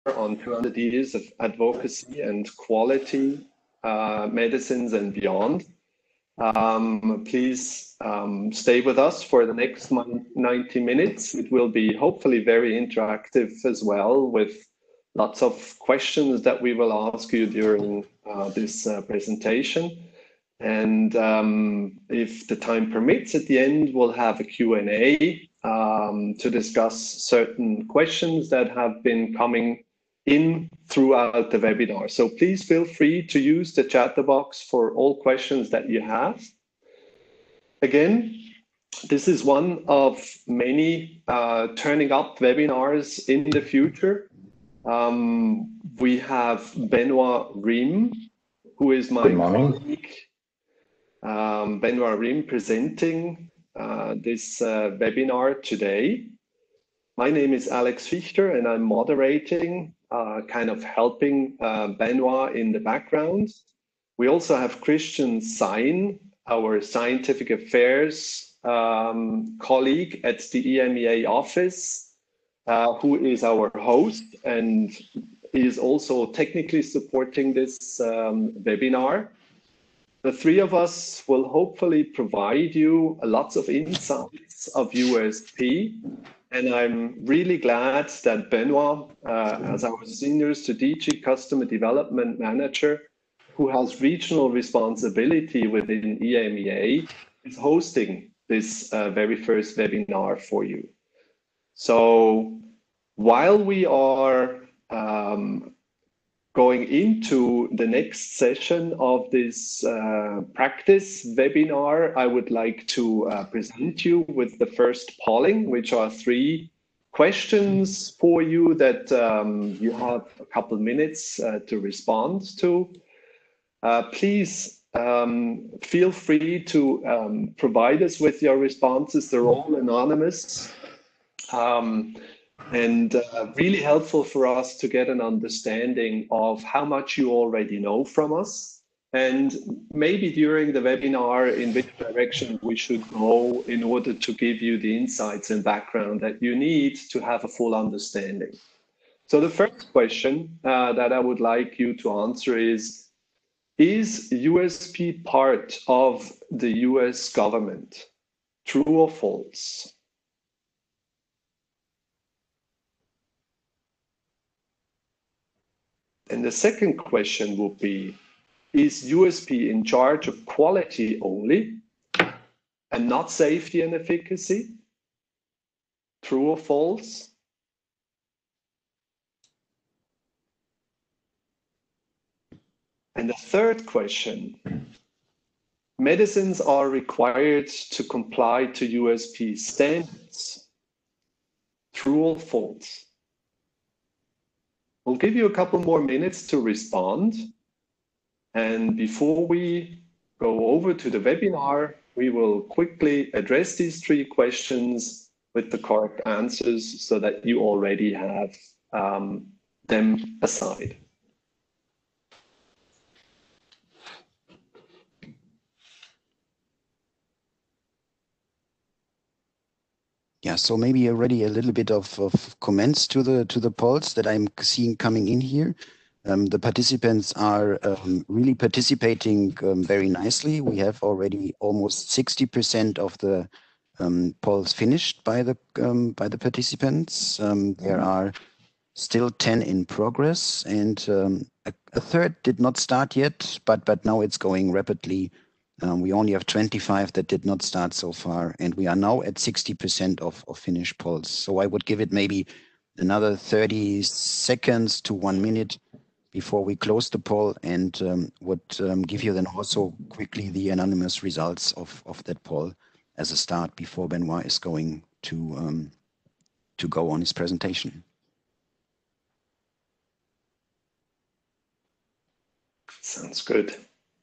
on 200 years of advocacy and quality medicines and beyond. Please stay with us for the next 90 minutes. It will be hopefully very interactive as well, with lots of questions that we will ask you during this presentation. And if the time permits, at the end, we'll have a Q&A to discuss certain questions that have been coming in throughout the webinar. So please feel free to use the chat box for all questions that you have. Again, this is one of many Turning Up webinars in the future. We have Benoit Riem, who is my colleague. Benoit Riem presenting this webinar today. My name is Alex Fichter, and I'm moderating, kind of helping Benoit in the background. We also have Christian Sein, our scientific affairs colleague at the EMEA office, who is our host and is also technically supporting this webinar. The three of us will hopefully provide you lots of insights of USP. And I'm really glad that Benoit, as our Senior Strategic Customer Development Manager, who has regional responsibility within EMEA, is hosting this very first webinar for you. So while we are going into the next session of this practice webinar, I would like to present you with the first polling, which are 3 questions for you that you have a couple minutes to respond to. Please feel free to provide us with your responses. They're all anonymous. And really helpful for us to get an understanding of how much you already know from us, and maybe during the webinar in which direction we should go in order to give you the insights and background that you need to have a full understanding. So the first question that I would like you to answer is USP part of the US government? True or false? And the second question would be, is USP in charge of quality only and not safety and efficacy? True or false? And the third question, medicines are required to comply to USP standards. True or false? We'll give you a couple more minutes to respond. And before we go over to the webinar, we will quickly address these 3 questions with the correct answers so that you already have them aside. Yeah, so maybe already a little bit of comments to the polls that I'm seeing coming in here. The participants are really participating very nicely. We have already almost 60% of the polls finished by the participants. There are still 10 in progress, and a third did not start yet, but now it's going rapidly. We only have 25 that did not start so far, and we are now at 60% of finished polls. So I would give it maybe another 30 seconds to 1 minute before we close the poll, and would give you then also quickly the anonymous results of that poll as a start before Benoit is going to go on his presentation. Sounds good.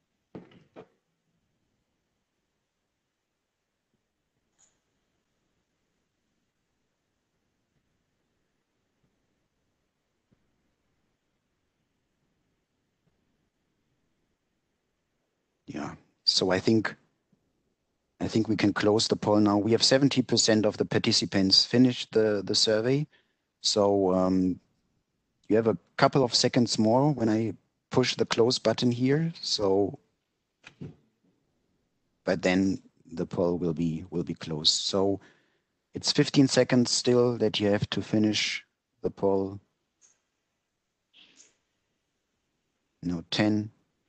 Yeah, so I think we can close the poll now. We have 70% of the participants finished the survey. So You have a couple of seconds more when I push the close button here. So, but then the poll will be closed. So it's 15 seconds still that you have to finish the poll. No, 10,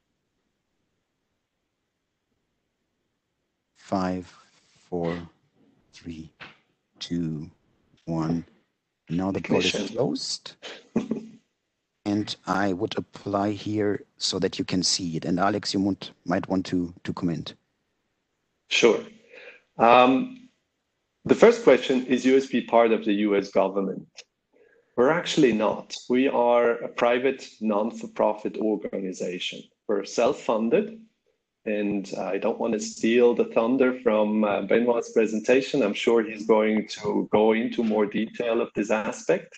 5, 4, 3, 2, 1. Now the poll is closed. And I would apply here so that you can see it. And Alex, you might want to comment. Sure. The first question, is USP part of the US government? We're actually not. We are a private non-for-profit organization. We're self-funded, and I don't want to steal the thunder from Benoit's presentation. I'm sure he's going to go into more detail of this aspect.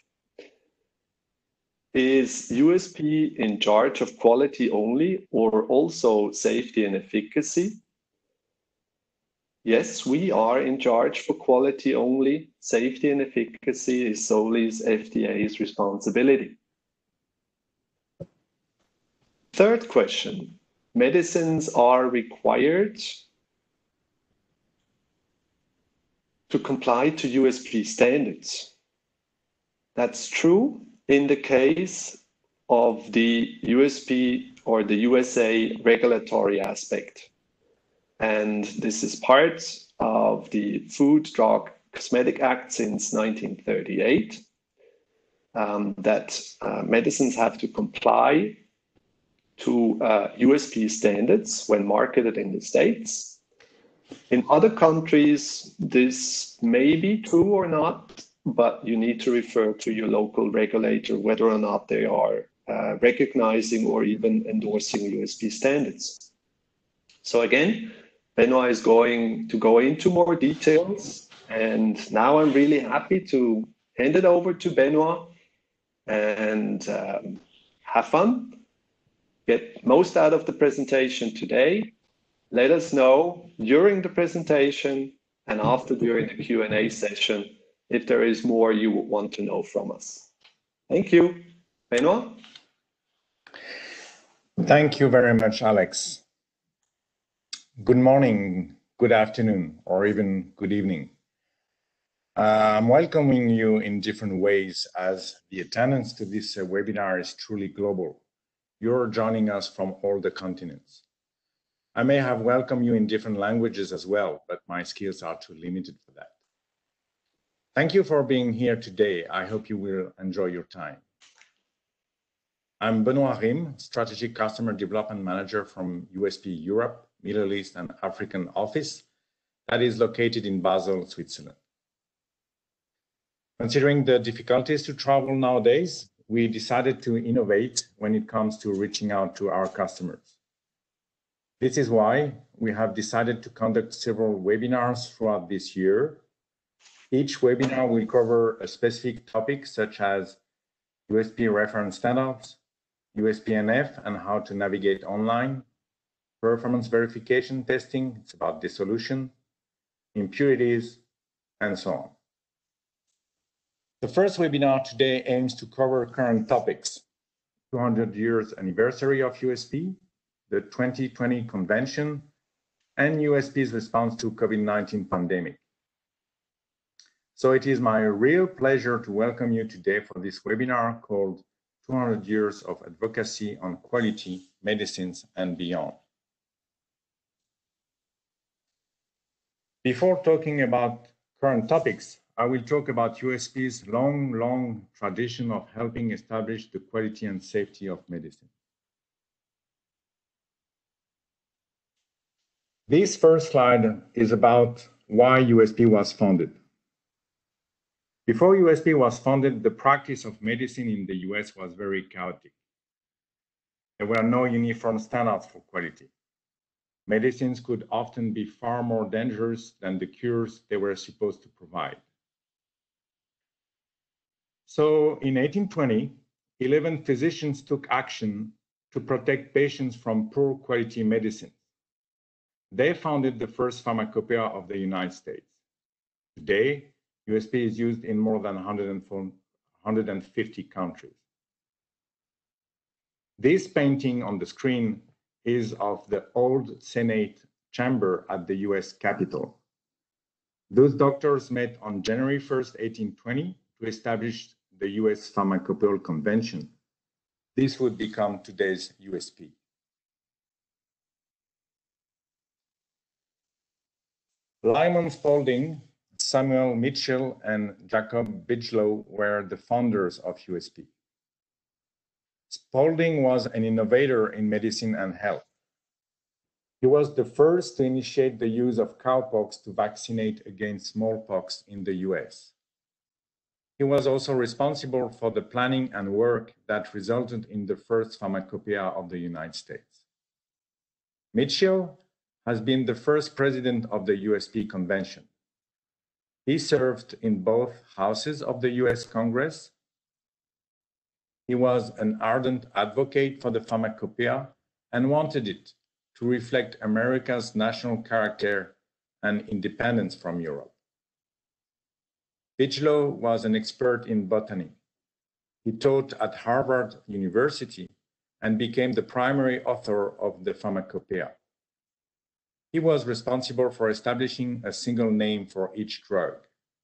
Is USP in charge of quality only or also safety and efficacy? Yes, we are in charge for quality only. Safety and efficacy is solely FDA's responsibility. Third question, medicines are required to comply to USP standards. That's true in the case of the USP or the USA regulatory aspect. And this is part of the Food, Drug, Cosmetic Act since 1938, that medicines have to comply to USP standards when marketed in the States. In other countries, this may be true or not, but you need to refer to your local regulator whether or not they are recognizing or even endorsing USP standards. So again, Benoit is going to go into more details, and now I'm really happy to hand it over to Benoit and have fun, get most out of the presentation today. Let us know during the presentation and after during the Q&A session if there is more you would want to know from us. Thank you. Benoit? Thank you very much, Alex. Good morning, good afternoon, or even good evening. I'm welcoming you in different ways as the attendance to this webinar is truly global. You're joining us from all the continents. I may have welcomed you in different languages as well, but my skills are too limited for that. Thank you for being here today. I hope you will enjoy your time. I'm Benoit Rim, Strategic Customer Development Manager from USP Europe, Middle East and African office that is located in Basel, Switzerland. Considering the difficulties to travel nowadays, we decided to innovate when it comes to reaching out to our customers. This is why we have decided to conduct several webinars throughout this year. Each webinar will cover a specific topic such as USP reference standards, USP/NF and how to navigate online, performance verification testing, it's about dissolution, impurities, and so on. The first webinar today aims to cover current topics: 200 years anniversary of USP, the 2020 convention, and USP's response to COVID-19 pandemic. So it is my real pleasure to welcome you today for this webinar called 200 Years of Advocacy on Quality, Medicines, and Beyond. Before talking about current topics, I will talk about USP's long tradition of helping establish the quality and safety of medicine. This first slide is about why USP was founded. Before USP was founded, the practice of medicine in the US was very chaotic. There were no uniform standards for quality. Medicines could often be far more dangerous than the cures they were supposed to provide. So in 1820, 11 physicians took action to protect patients from poor quality medicines. They founded the first Pharmacopeia of the United States. Today, USP is used in more than 150 countries. This painting on the screen is of the old Senate chamber at the US Capitol. Those doctors met on January 1st, 1820 to establish the US Pharmacopeia Convention. This would become today's USP. Lyman Spalding, Samuel Mitchell, and Jacob Bigelow were the founders of USP. Spalding was an innovator in medicine and health. He was the first to initiate the use of cowpox to vaccinate against smallpox in the US. He was also responsible for the planning and work that resulted in the first pharmacopoeia of the United States. Mitchell has been the first president of the USP convention. He served in both houses of the US Congress. He was an ardent advocate for the pharmacopoeia and wanted it to reflect America's national character and independence from Europe. Bigelow was an expert in botany. He taught at Harvard University and became the primary author of the Pharmacopeia. He was responsible for establishing a single name for each drug.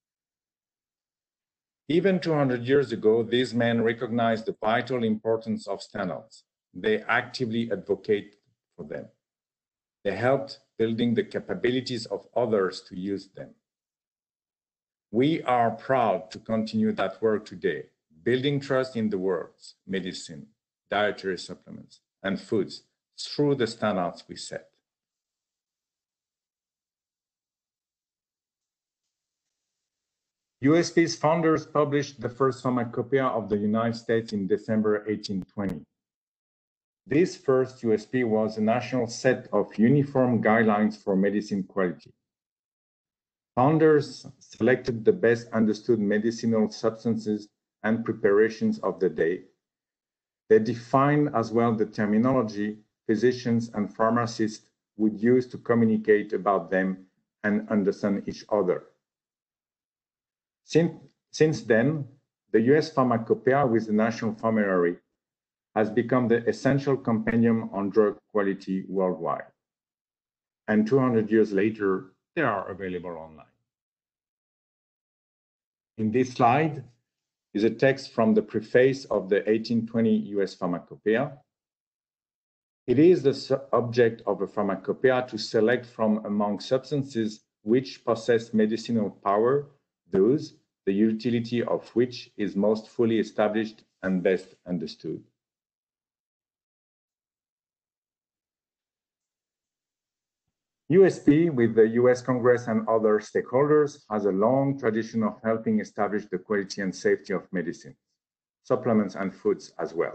Even 200 years ago, these men recognized the vital importance of standards. They actively advocated for them. They helped building the capabilities of others to use them. We are proud to continue that work today, building trust in the words, medicine, dietary supplements, and foods through the standards we set. USP's founders published the first Pharmacopeia of the United States in December 1820. This first USP was a national set of uniform guidelines for medicine quality. Founders selected the best understood medicinal substances and preparations of the day. They defined as well the terminology physicians and pharmacists would use to communicate about them and understand each other. Since then, the US Pharmacopeia with the National Formulary has become the essential compendium on drug quality worldwide. And 200 years later, they are available online. In this slide is a text from the preface of the 1820 US Pharmacopeia. It is the object of a pharmacopeia to select from among substances which possess medicinal power, those the utility of which is most fully established and best understood. USP, with the US Congress and other stakeholders, has a long tradition of helping establish the quality and safety of medicines, supplements, and foods as well.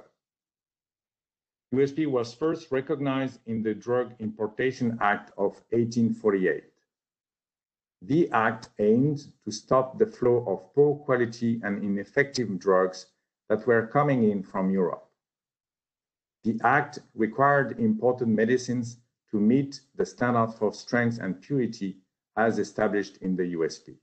USP was first recognized in the Drug Importation Act of 1848. The act aimed to stop the flow of poor quality and ineffective drugs that were coming in from Europe. The act required imported medicines to meet the standard for strength and purity as established in the USP.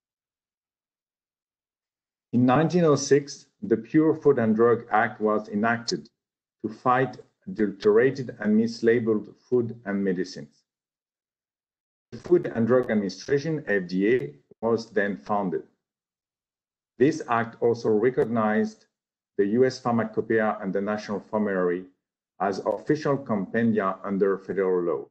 In 1906, the Pure Food and Drug Act was enacted to fight adulterated and mislabeled food and medicines. The Food and Drug Administration, FDA, was then founded. This act also recognized the US Pharmacopeia and the National Formulary as official compendia under federal law.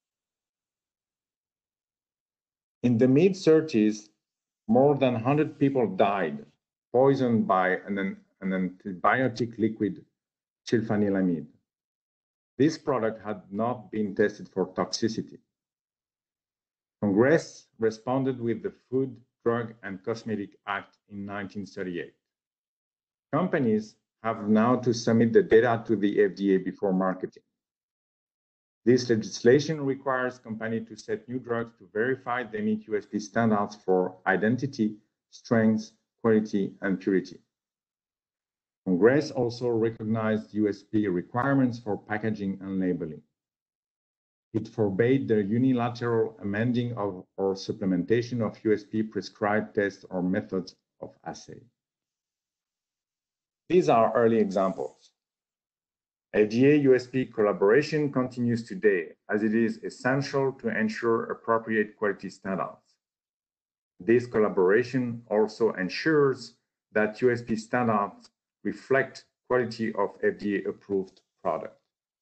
In the mid-30s, more than 100 people died, poisoned by an antibiotic liquid, sulfanilamide. This product had not been tested for toxicity. Congress responded with the Food, Drug, and Cosmetic Act in 1938. Companies have now to submit the data to the FDA before marketing. This legislation requires companies to set new drugs to verify they meet USP standards for identity, strength, quality, and purity. Congress also recognized USP requirements for packaging and labeling. It forbade the unilateral amending of or supplementation of USP prescribed tests or methods of assay. These are early examples. FDA-USP collaboration continues today as it is essential to ensure appropriate quality standards. This collaboration also ensures that USP standards reflect quality of FDA-approved product.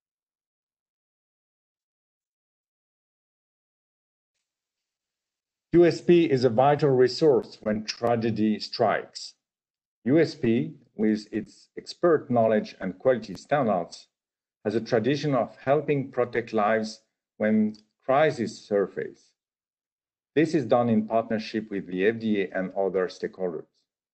USP is a vital resource when tragedy strikes. USP, with its expert knowledge and quality standards, has a tradition of helping protect lives when crises surface. This is done in partnership with the FDA and other stakeholders.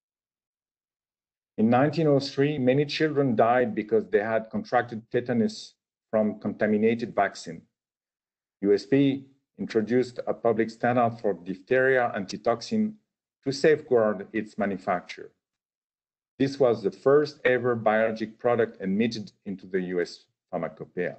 In 1903, many children died because they had contracted tetanus from contaminated vaccine. USP introduced a public standard for diphtheria antitoxin to safeguard its manufacture. This was the first ever biologic product admitted into the US Pharmacopeia.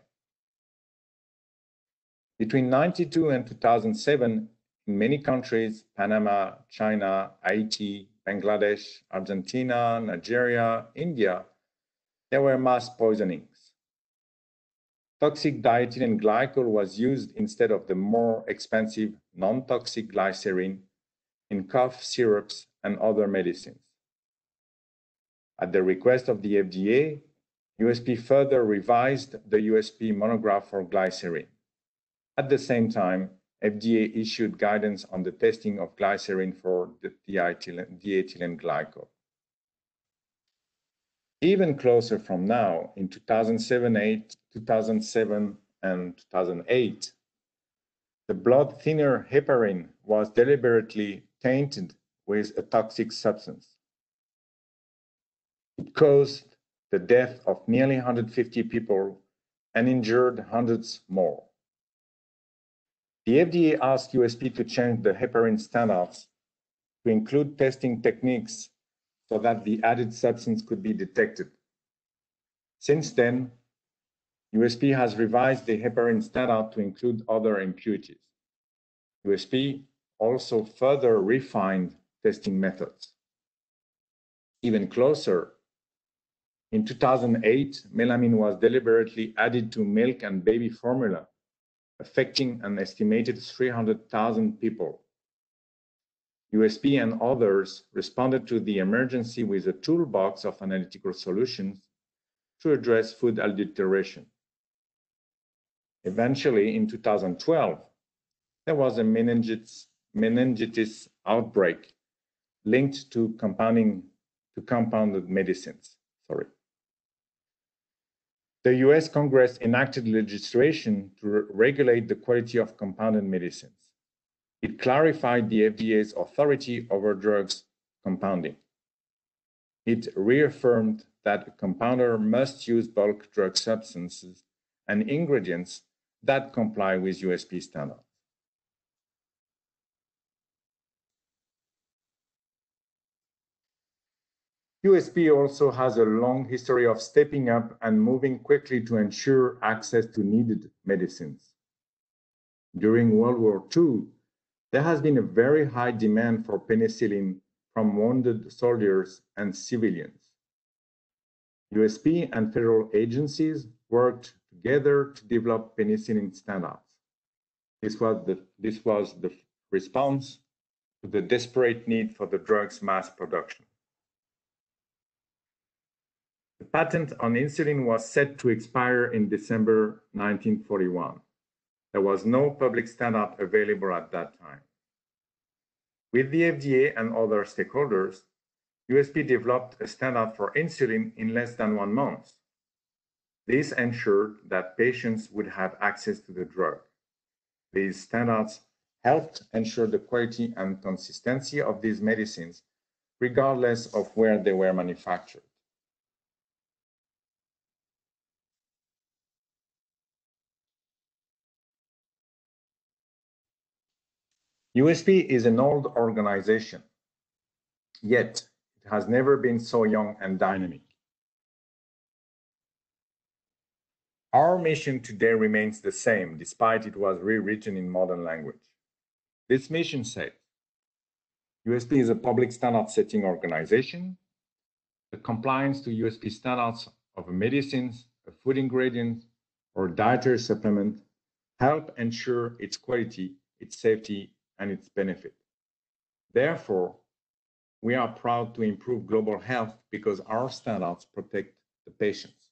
Between 1992 and 2007, in many countries, Panama, China, Haiti, Bangladesh, Argentina, Nigeria, India, there were mass poisonings. Toxic diethylene glycol was used instead of the more expensive non-toxic glycerin in cough syrups and other medicines. At the request of the FDA, USP further revised the USP monograph for glycerin. At the same time, FDA issued guidance on the testing of glycerin for the diethylene glycol. Even closer from now, in 2007 and 2008, the blood thinner heparin was deliberately tainted with a toxic substance. It caused the death of nearly 150 people and injured hundreds more. The FDA asked USP to change the heparin standards to include testing techniques so that the added substance could be detected. Since then, USP has revised the heparin standard to include other impurities. USP also further refined testing methods. Even closer, in 2008, melamine was deliberately added to milk and baby formula, affecting an estimated 300,000 people. USP and others responded to the emergency with a toolbox of analytical solutions to address food adulteration. Eventually, in 2012, there was a meningitis outbreak linked to compounded medicines. The US Congress enacted legislation to regulate the quality of compounded medicines. It clarified the FDA's authority over drugs compounding. It reaffirmed that a compounder must use bulk drug substances and ingredients that comply with USP standards. USP also has a long history of stepping up and moving quickly to ensure access to needed medicines. During World War II, there has been a very high demand for penicillin from wounded soldiers and civilians. USP and federal agencies worked together to develop penicillin standards. This was the response to the desperate need for the drug's mass production. The patent on insulin was set to expire in December 1941. There was no public standard available at that time. With the FDA and other stakeholders, USP developed a standard for insulin in less than 1 month. This ensured that patients would have access to the drug. These standards helped ensure the quality and consistency of these medicines, regardless of where they were manufactured. USP is an old organization, yet it has never been so young and dynamic. Our mission today remains the same, despite it was rewritten in modern language. This mission says, USP is a public standard setting organization. The compliance to USP standards of medicines, a food ingredient or dietary supplement help ensure its quality, its safety, and its benefit. Therefore, we are proud to improve global health because our standards protect the patients.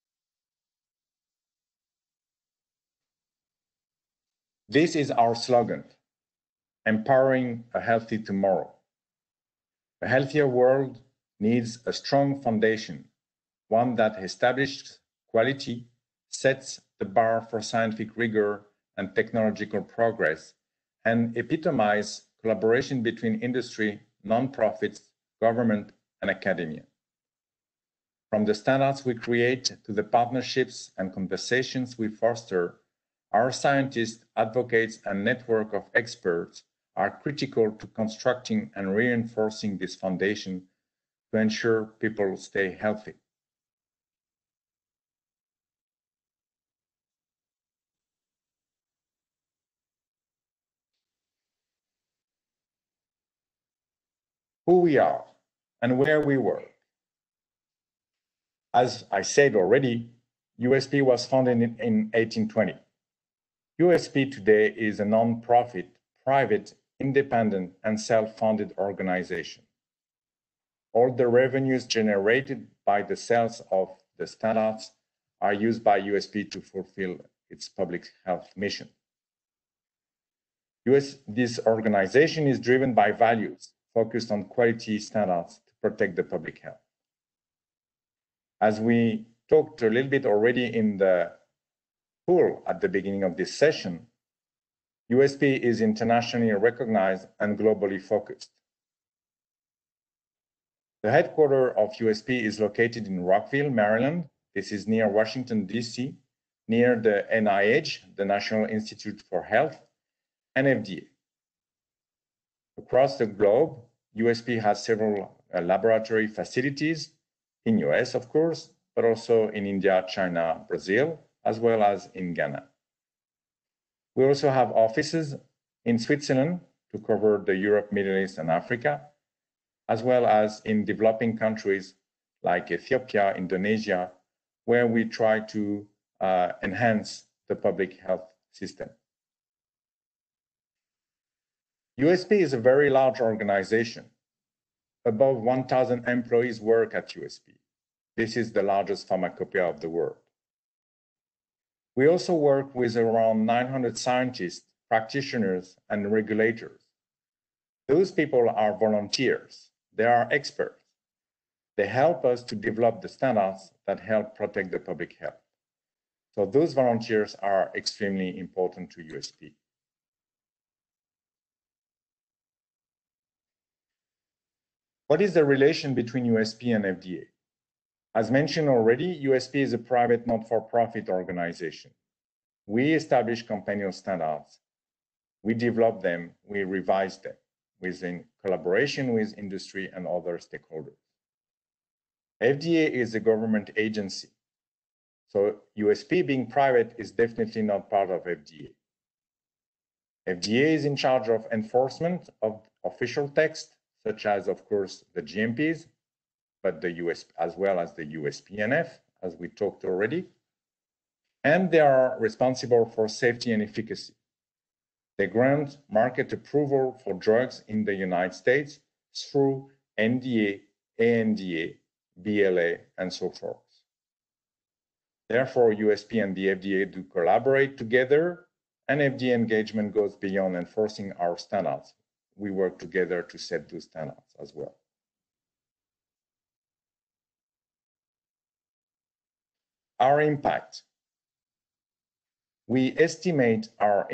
This is our slogan, empowering a healthy tomorrow. A healthier world needs a strong foundation, one that establishes quality, sets the bar for scientific rigor and technological progress, and epitomizes collaboration between industry, nonprofits, government, and academia. From the standards we create to the partnerships and conversations we foster, our scientists, advocates, and network of experts are critical to constructing and reinforcing this foundation to ensure people stay healthy. Who we are and where we work. As I said already, USP was founded in 1820. USP today is a non-profit, private, independent, and self-funded organization. All the revenues generated by the sales of the standards are used by USP to fulfill its public health mission. This organization is driven by values focused on quality standards to protect the public health. As we talked a little bit already in the pool at the beginning of this session, USP is internationally recognized and globally focused. The headquarters of USP is located in Rockville, Maryland. This is near Washington, D.C., near the NIH, the National Institute for Health, and FDA. Across the globe, USP has several laboratory facilities in US, of course, but also in India, China, Brazil, as well as in Ghana. We also have offices in Switzerland to cover the Europe, Middle East, and Africa, as well as in developing countries like Ethiopia, Indonesia, where we try to enhance the public health system. USP is a very large organization. Above 1,000 employees work at USP. This is the largest pharmacopeia of the world. We also work with around 900 scientists, practitioners, and regulators. Those people are volunteers. They are experts. They help us to develop the standards that help protect the public health. So those volunteers are extremely important to USP. What is the relation between USP and FDA? As mentioned already, USP is a private not-for-profit organization. We establish companion standards. We develop them, we revise them within collaboration with industry and other stakeholders. FDA is a government agency. So USP being private is definitely not part of FDA. FDA is in charge of enforcement of official text, such as, of course, the GMPs, but the US as well as the USPNF, as we talked already. And they are responsible for safety and efficacy. They grant market approval for drugs in the United States through NDA, ANDA, BLA, and so forth. Therefore, USP and the FDA do collaborate together, and FDA engagement goes beyond enforcing our standards. We work together to set those standards as well. Our impact. We estimate our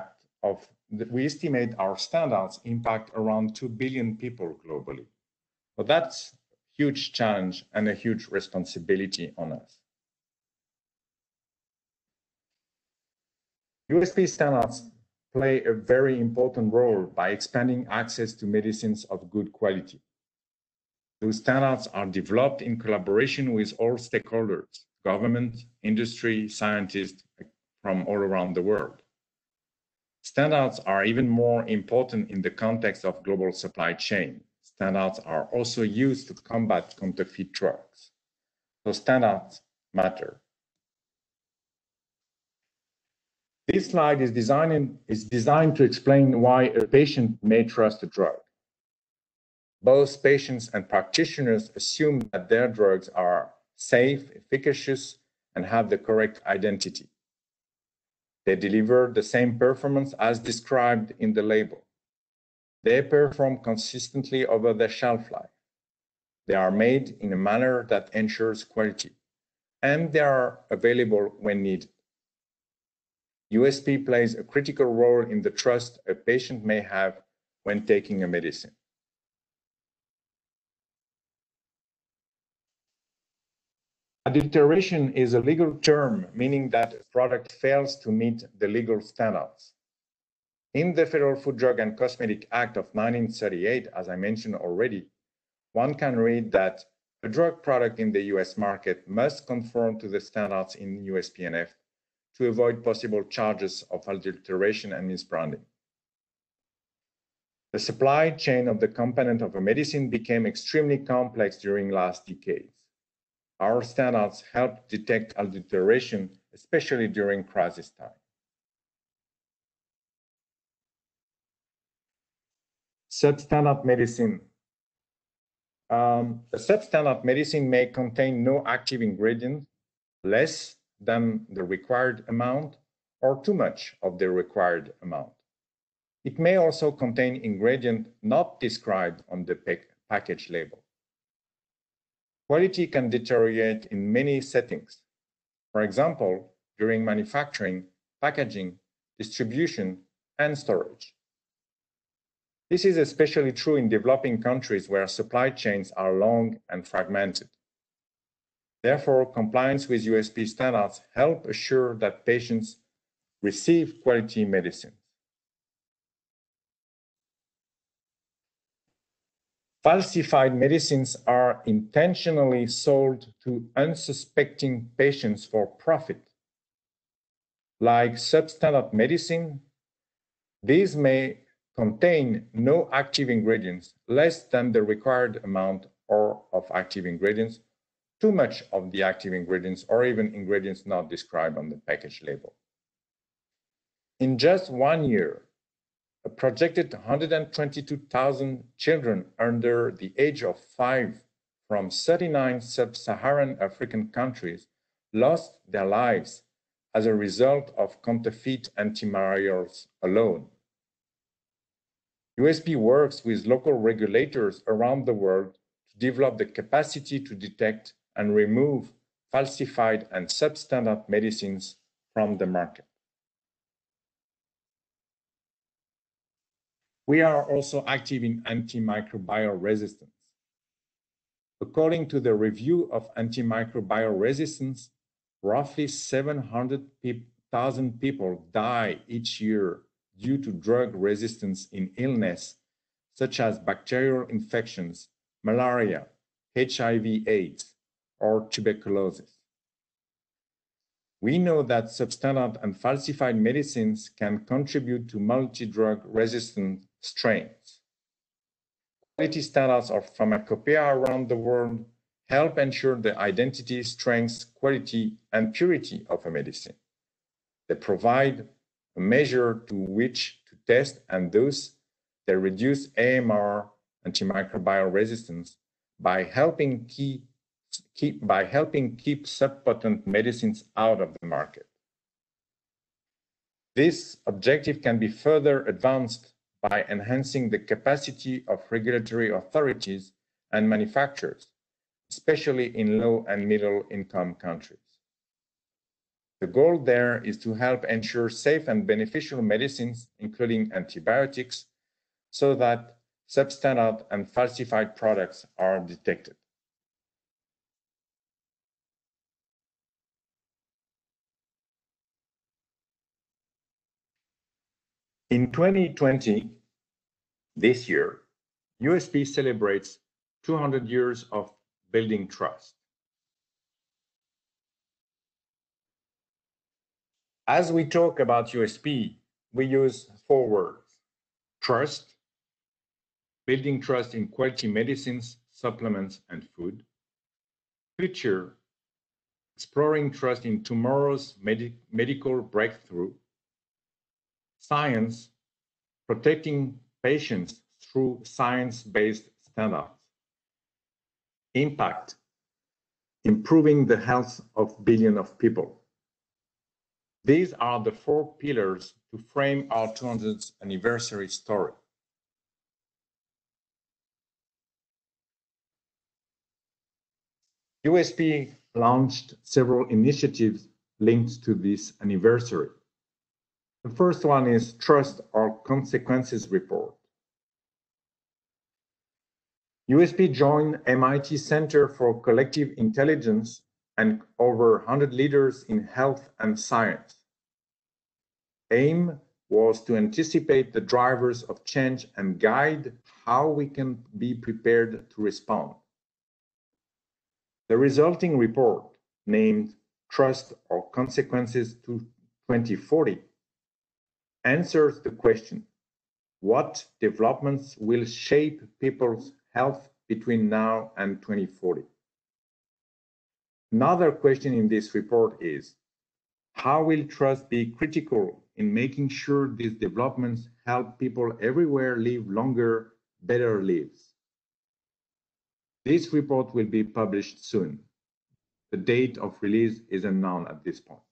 standards impact around 2 billion people globally. So that's a huge challenge and a huge responsibility on us. USP standards play a very important role by expanding access to medicines of good quality. Those standards are developed in collaboration with all stakeholders, government, industry, scientists from all around the world. Standards are even more important in the context of global supply chain. Standards are also used to combat counterfeit drugs. So standards matter. This slide is designed to explain why a patient may trust a drug. Both patients and practitioners assume that their drugs are safe, efficacious, and have the correct identity. They deliver the same performance as described in the label. They perform consistently over their shelf life. They are made in a manner that ensures quality, and they are available when needed. USP plays a critical role in the trust a patient may have when taking a medicine. Adulteration is a legal term, meaning that a product fails to meet the legal standards. In the Federal Food, Drug, and Cosmetic Act of 1938, as I mentioned already, one can read that a drug product in the US market must conform to the standards in USPNF to avoid possible charges of adulteration and misbranding. The supply chain of the component of a medicine became extremely complex during last decades. Our standards help detect adulteration, especially during crisis time. Substandard medicine. A substandard medicine may contain no active ingredient, less than the required amount, or too much of the required amount. It may also contain ingredient not described on the package label. Quality can deteriorate in many settings. For example, during manufacturing, packaging, distribution, and storage. This is especially true in developing countries where supply chains are long and fragmented. Therefore, compliance with USP standards help assure that patients receive quality medicine. Falsified medicines are intentionally sold to unsuspecting patients for profit. Like substandard medicine, these may contain no active ingredients, less than the required amount or of active ingredients, too much of the active ingredients, or even ingredients not described on the package label. In just 1 year, a projected 122,000 children under the age of 5 from 39 sub-Saharan African countries lost their lives as a result of counterfeit antimalarials alone. USP works with local regulators around the world to develop the capacity to detect and remove falsified and substandard medicines from the market. We are also active in antimicrobial resistance. According to the review of antimicrobial resistance, roughly 700,000 people die each year due to drug resistance in illness, such as bacterial infections, malaria, HIV/AIDS, or tuberculosis. We know that substandard and falsified medicines can contribute to multi-drug resistant strains. Quality standards of Pharmacopeia around the world help ensure the identity, strength, quality, and purity of a medicine. They provide a measure to which to test, and thus they reduce AMR, antimicrobial resistance, by helping keep subpotent medicines out of the market. This objective can be further advanced by enhancing the capacity of regulatory authorities and manufacturers, especially in low and middle income countries. The goal there is to help ensure safe and beneficial medicines, including antibiotics, so that substandard and falsified products are detected. In 2020, this year, USP celebrates 200 years of building trust. As we talk about USP, we use 4 words: trust, building trust in quality medicines, supplements, and food; future, exploring trust in tomorrow's medical breakthrough; Science, protecting patients through science-based standards. Impact, improving the health of billions of people. These are the 4 pillars to frame our 200th anniversary story. USP launched several initiatives linked to this anniversary. The first one is Trust or Consequences Report. USP joined MIT Center for Collective Intelligence and over 100 leaders in health and science. Aim was to anticipate the drivers of change and guide how we can be prepared to respond. The resulting report, named Trust or Consequences to 2040, answers the question, what developments will shape people's health between now and 2040? Another question in this report is, how will trust be critical in making sure these developments help people everywhere live longer, better lives? This report will be published soon. The date of release is unknown at this point.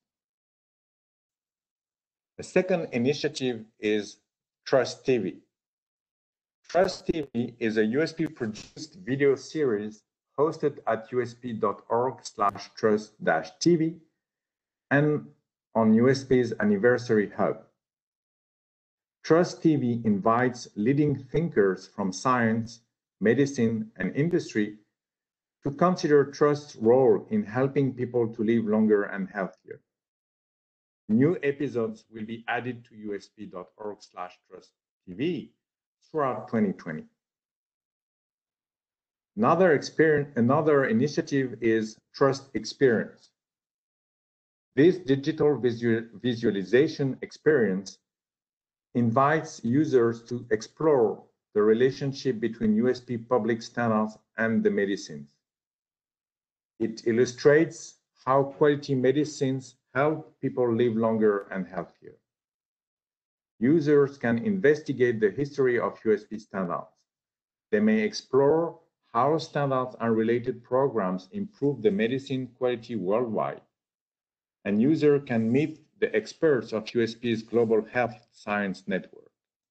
The second initiative is Trust TV. Trust TV is a USP-produced video series hosted at usp.org/trust-tv and on USP's Anniversary Hub. Trust TV invites leading thinkers from science, medicine, and industry to consider trust's role in helping people to live longer and healthier. New episodes will be added to usp.org/trust-tv throughout 2020. Another initiative is Trust Experience. This digital visualization experience invites users to explore the relationship between USP public standards and the medicines. It illustrates how quality medicines help people live longer and healthier. Users can investigate the history of USP standards. They may explore how standards and related programs improve the medicine quality worldwide. And users can meet the experts of USP's Global Health Science Network.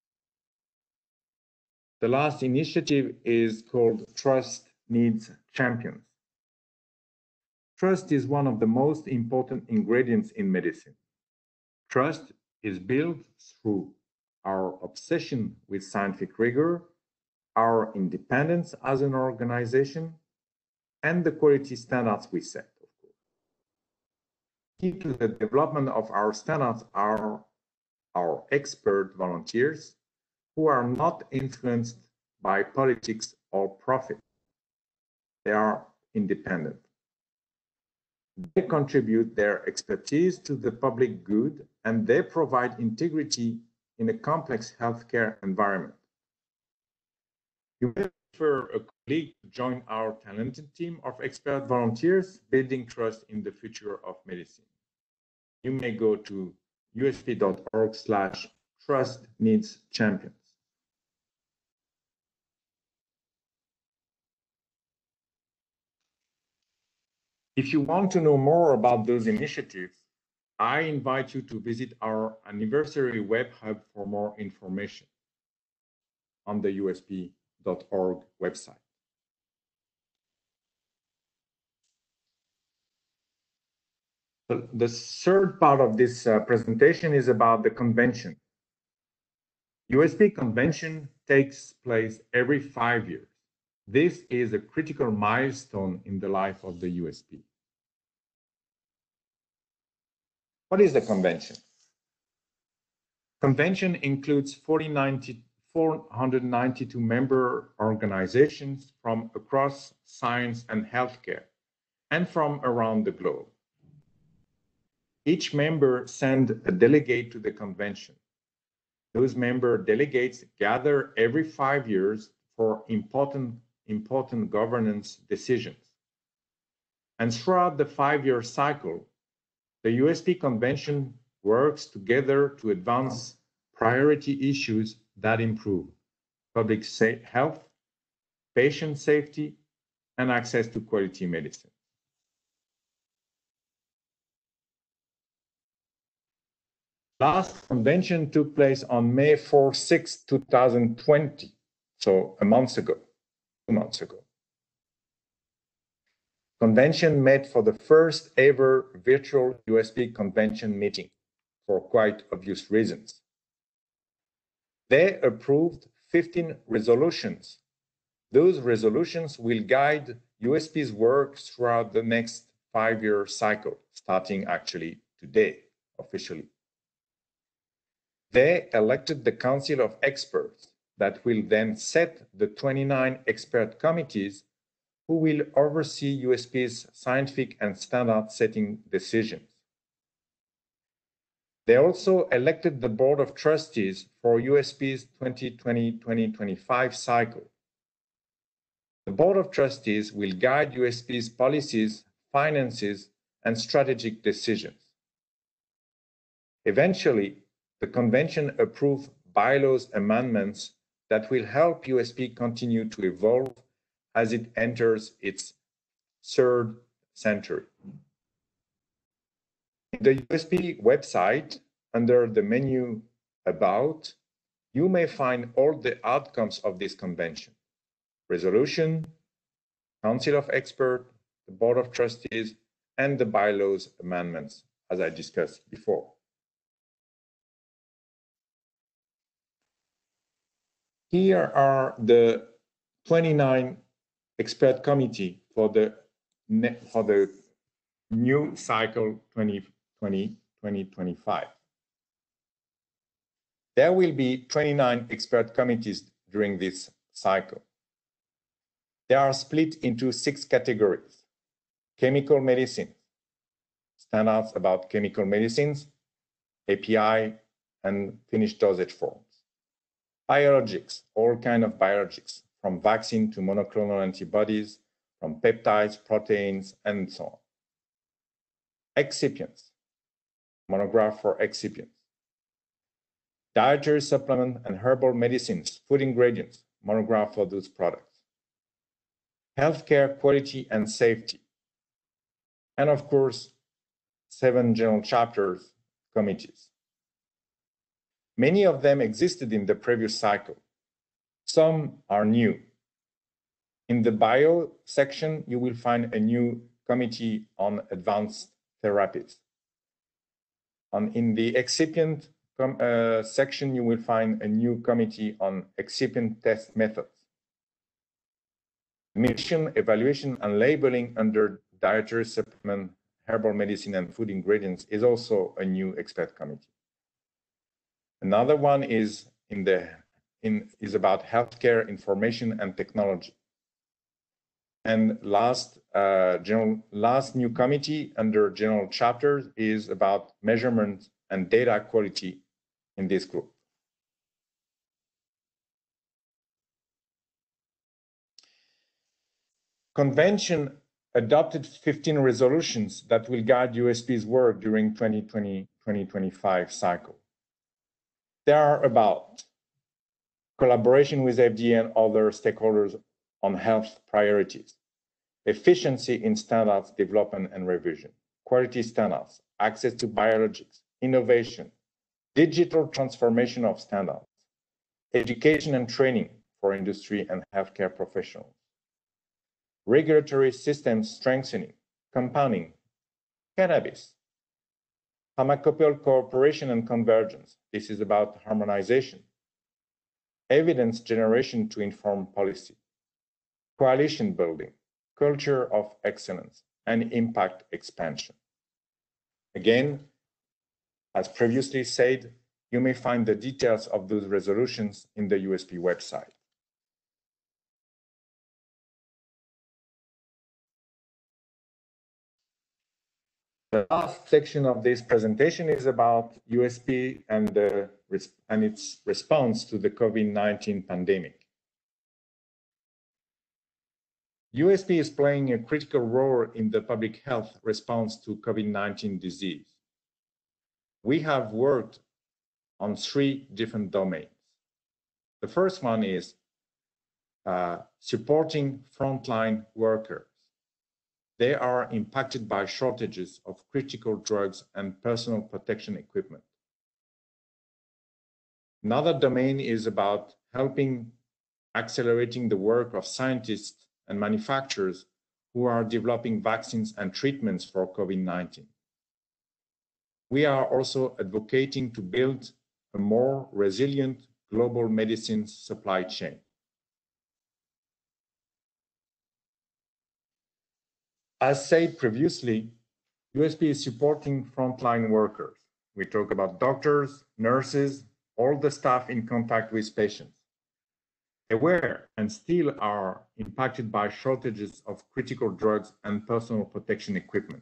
The last initiative is called Trust Needs Champions. Trust is one of the most important ingredients in medicine. Trust is built through our obsession with scientific rigor, our independence as an organization, and the quality standards we set, of course. Key to the development of our standards are our expert volunteers who are not influenced by politics or profit. They are independent. They contribute their expertise to the public good, and they provide integrity in a complex healthcare environment. You may refer a colleague to join our talented team of expert volunteers building trust in the future of medicine. You may go to usp.org/trust-needs-champions. If you want to know more about those initiatives, I invite you to visit our anniversary web hub for more information on the usp.org website. The third part of this presentation is about the convention. USP convention takes place every 5 years. This is a critical milestone in the life of the USP. What is the convention? Convention includes 492 member organizations from across science and healthcare and from around the globe. Each member sends a delegate to the convention. Those member delegates gather every 5 years for important governance decisions. And throughout the 5-year cycle, the USP convention works together to advance priority issues that improve public health, patient safety, and access to quality medicine. Last convention took place on May 6, 2020, so 2 months ago. Convention met for the first ever virtual USP convention meeting for quite obvious reasons. They approved 15 resolutions. Those resolutions will guide USP's work throughout the next 5-year cycle, starting actually today, officially. They elected the Council of Experts that will then set the 29 expert committees who will oversee USP's scientific and standard-setting decisions. They also elected the Board of Trustees for USP's 2020-2025 cycle. The Board of Trustees will guide USP's policies, finances, and strategic decisions. Eventually, the convention approved bylaws amendments that will help USP continue to evolve as it enters its 3rd century. In the USP website, under the menu About, you may find all the outcomes of this convention: resolution, Council of Experts, the Board of Trustees, and the bylaws amendments, as I discussed before. Here are the 29 expert committee for the new cycle 2020-2025. There will be 29 expert committees during this cycle. They are split into 6 categories: chemical medicine, standards about chemical medicines, API, and finished dosage forms. Biologics, all kinds of biologics, from vaccine to monoclonal antibodies, from peptides, proteins, and so on. Excipients, monograph for excipients. Dietary supplement and herbal medicines, food ingredients, monograph for those products. Healthcare quality and safety. And of course, 7 general chapters committees. Many of them existed in the previous cycle. Some are new. In the bio section, you will find a new committee on advanced therapies. In the excipient section, you will find a new committee on excipient test methods. Mission, evaluation, and labeling under dietary supplement, herbal medicine, and food ingredients is also a new expert committee. Another one is about healthcare information and technology. And last new committee under general chapters is about measurement and data quality in this group. Convention adopted 15 resolutions that will guide USP's work during 2020-2025 cycle. They are about collaboration with FDA and other stakeholders on health priorities, efficiency in standards development and revision, quality standards, access to biologics, innovation, digital transformation of standards, education and training for industry and healthcare professionals, regulatory systems strengthening, compounding, cannabis, pharmacopeia cooperation and convergence. This is about harmonization, evidence generation to inform policy, coalition building, culture of excellence, and impact expansion. Again, as previously said, you may find the details of those resolutions in the USP website. The last section of this presentation is about USP and its response to the COVID-19 pandemic. USP is playing a critical role in the public health response to COVID-19 disease. We have worked on 3 different domains. The first one is supporting frontline workers. They are impacted by shortages of critical drugs and personal protection equipment. Another domain is about helping accelerating the work of scientists and manufacturers who are developing vaccines and treatments for COVID-19. We are also advocating to build a more resilient global medicine supply chain. As said previously, USP is supporting frontline workers. We talk about doctors, nurses, all the staff in contact with patients. They were and still are impacted by shortages of critical drugs and personal protection equipment.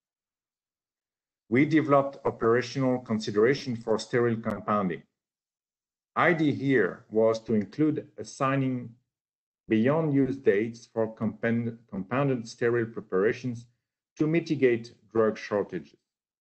We developed operational consideration for sterile compounding. Idea here was to include assigning beyond use dates for compounded sterile preparations to mitigate drug shortages.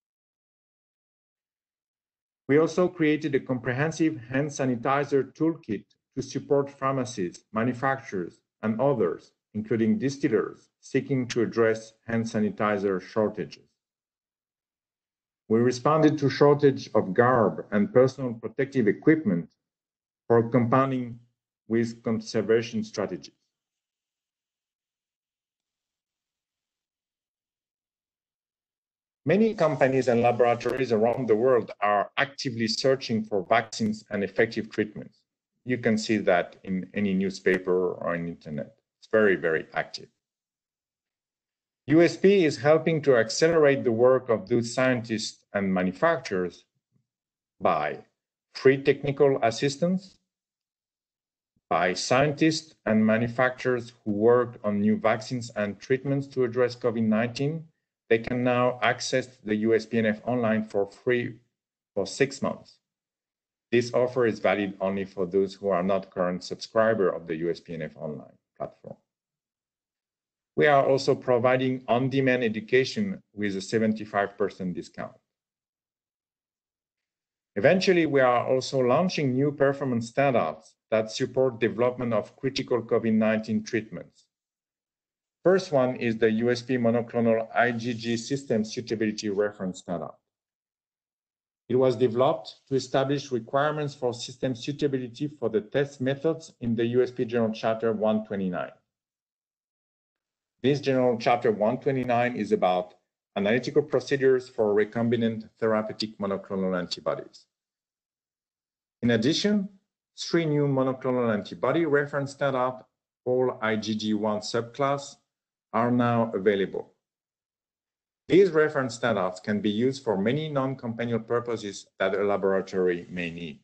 We also created a comprehensive hand sanitizer toolkit to support pharmacies, manufacturers, and others, including distillers, seeking to address hand sanitizer shortages. We responded to shortage of garb and personal protective equipment for compounding with conservation strategies. Many companies and laboratories around the world are actively searching for vaccines and effective treatments. You can see that in any newspaper or on internet. It's very, very active. USP is helping to accelerate the work of those scientists and manufacturers by free technical assistance, by scientists and manufacturers who work on new vaccines and treatments to address COVID-19. They can now access the USPNF online for free for 6 months. This offer is valid only for those who are not current subscriber of the USPNF online platform. We are also providing on-demand education with a 75% discount. Eventually, we are also launching new performance standards that support development of critical COVID-19 treatments. First one is the USP monoclonal IgG system suitability reference standard. It was developed to establish requirements for system suitability for the test methods in the USP General Charter 129. This General Charter 129 is about analytical procedures for recombinant therapeutic monoclonal antibodies. In addition, 3 new monoclonal antibody reference standards, all IgG1 subclass, are now available. These reference standards can be used for many non-companion purposes that a laboratory may need.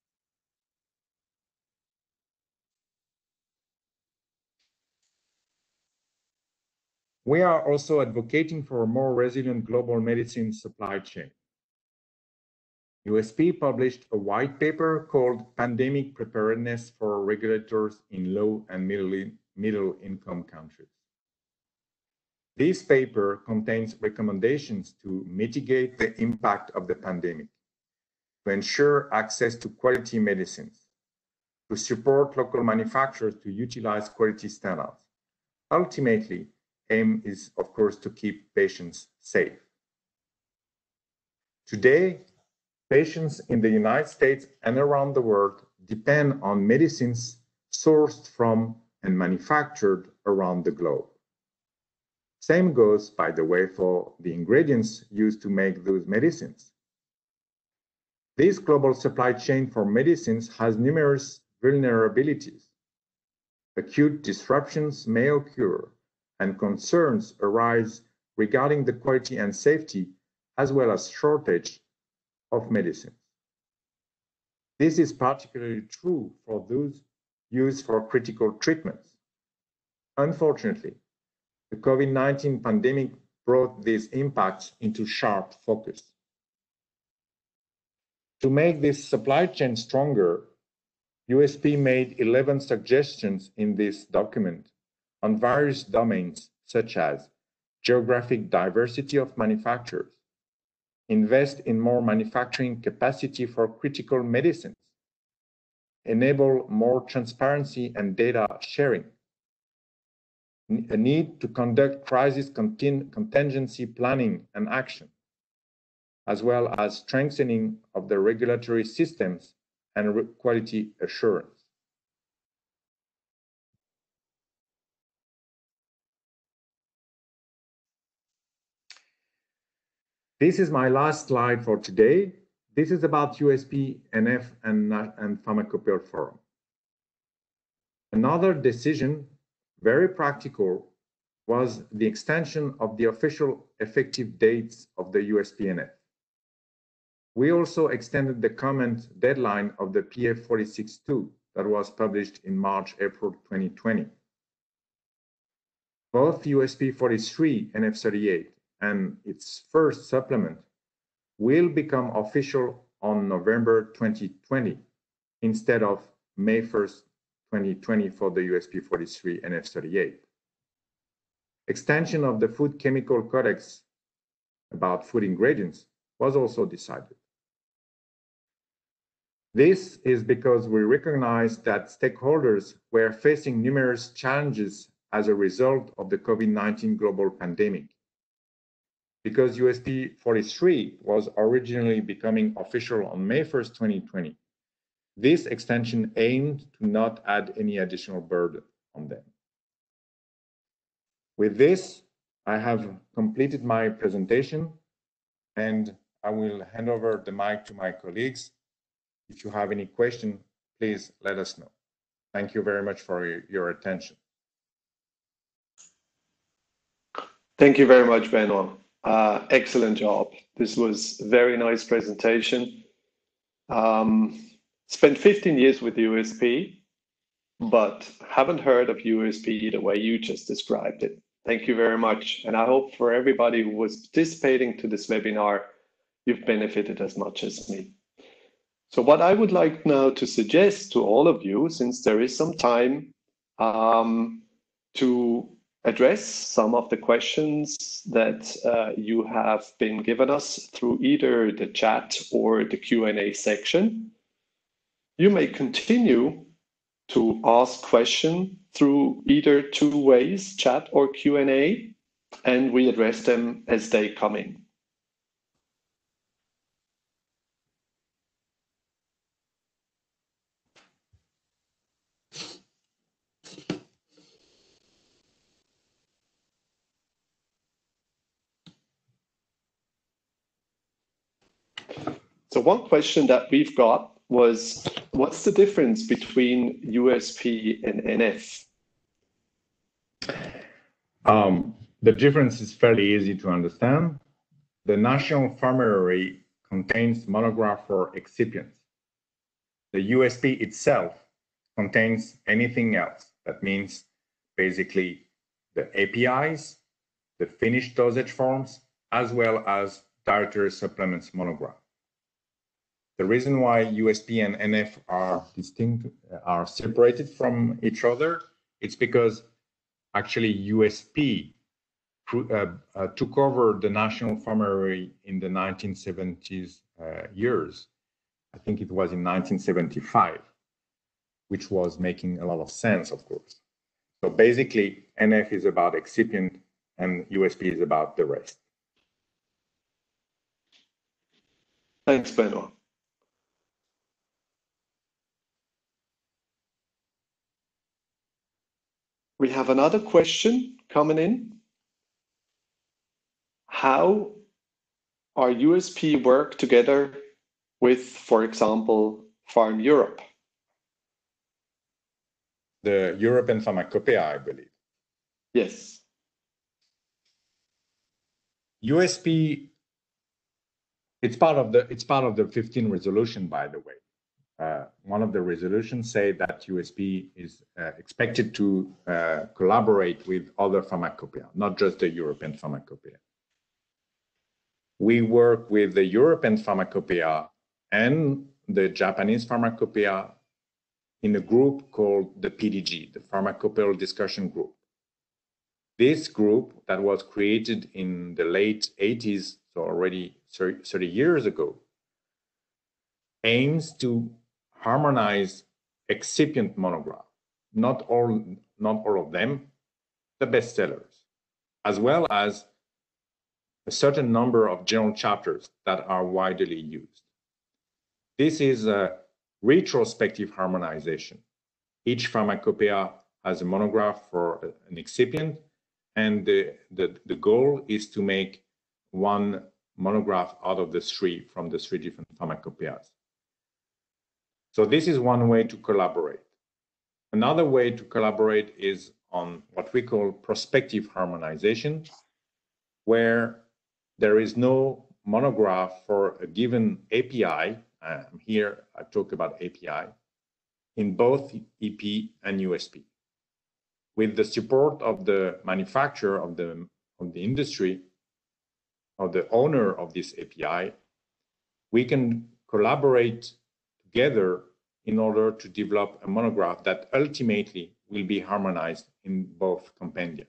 We are also advocating for a more resilient global medicine supply chain. USP published a white paper called Pandemic Preparedness for Regulators in Low and Middle Income Countries. This paper contains recommendations to mitigate the impact of the pandemic, to ensure access to quality medicines, to support local manufacturers to utilize quality standards. Ultimately, aim is, of course, to keep patients safe. Today, patients in the United States and around the world depend on medicines sourced from and manufactured around the globe. Same goes, by the way, for the ingredients used to make those medicines. This global supply chain for medicines has numerous vulnerabilities. Acute disruptions may occur, and concerns arise regarding the quality and safety, as well as shortage of medicines. This is particularly true for those used for critical treatments. Unfortunately, the COVID-19 pandemic brought these impacts into sharp focus. To make this supply chain stronger, USP made 11 suggestions in this document on various domains such as geographic diversity of manufacturers, invest in more manufacturing capacity for critical medicines, enable more transparency and data sharing, a need to conduct crisis contingency planning and action, as well as strengthening of the regulatory systems and quality assurance. This is my last slide for today. This is about USP, NF, and Pharmacopeia Forum. Another decision, very practical, was the extension of the official effective dates of the USP NF. We also extended the comment deadline of the PF 46.2 that was published in March-April 2020. Both USP 43 and F38 and its first supplement will become official on November 2020 instead of May 1st, 2020 for the USP 43 and F38. Extension of the Food Chemical Codex about food ingredients was also decided. This is because we recognize that stakeholders were facing numerous challenges as a result of the COVID-19 global pandemic. Because USP 43 was originally becoming official on May 1st, 2020, this extension aimed to not add any additional burden on them. With this, I have completed my presentation, and I will hand over the mic to my colleagues. If you have any question, please let us know. Thank you very much for your attention. Thank you very much, Benoit. Excellent job. This was a very nice presentation. Spent 15 years with USP, but haven't heard of USP the way you just described it. Thank you very much. And I hope for everybody who was participating to this webinar, you've benefited as much as me. So what I would like now to suggest to all of you, since there is some time, to address some of the questions that you have been given us through either the chat or the Q&A section. You may continue to ask questions through either two ways, chat or Q&A, and we address them as they come in. So one question that we've got was, what's the difference between USP and NF? The difference is fairly easy to understand. The national formulary contains monograph for excipients. The USP itself contains anything else. That means basically the APIs, the finished dosage forms, as well as dietary supplements monograph. The reason why USP and NF are separated from each other, it's because actually USP took over the national formulary in the 1970s years. I think it was in 1975, which was making a lot of sense, of course. So basically, NF is about excipient and USP is about the rest. Thanks, Benoit. We have another question coming in. How are USP work together with, for example, Farm Europe? The European Pharmacopeia, I believe. Yes. USP, it's part of the 15 resolution, by the way. One of the resolutions say that USP is expected to collaborate with other pharmacopoeia, not just the European Pharmacopeia. We work with the European Pharmacopeia and the Japanese Pharmacopeia in a group called the PDG, the Pharmacopeia Discussion Group. This group that was created in the late 80s, so already 30 years ago, aims to harmonize excipient monograph, not all of them, the bestsellers, as well as a certain number of general chapters that are widely used. This is a retrospective harmonization. Each pharmacopoeia has a monograph for an excipient, and the goal is to make one monograph out of the three from the three different pharmacopoeias. So this is one way to collaborate. Another way to collaborate is on what we call prospective harmonization, where there is no monograph for a given API. Here I talk about API in both EP and USP. With the support of the manufacturer of the industry, or the owner of this API, we can collaborate together in order to develop a monograph that ultimately will be harmonized in both compendia.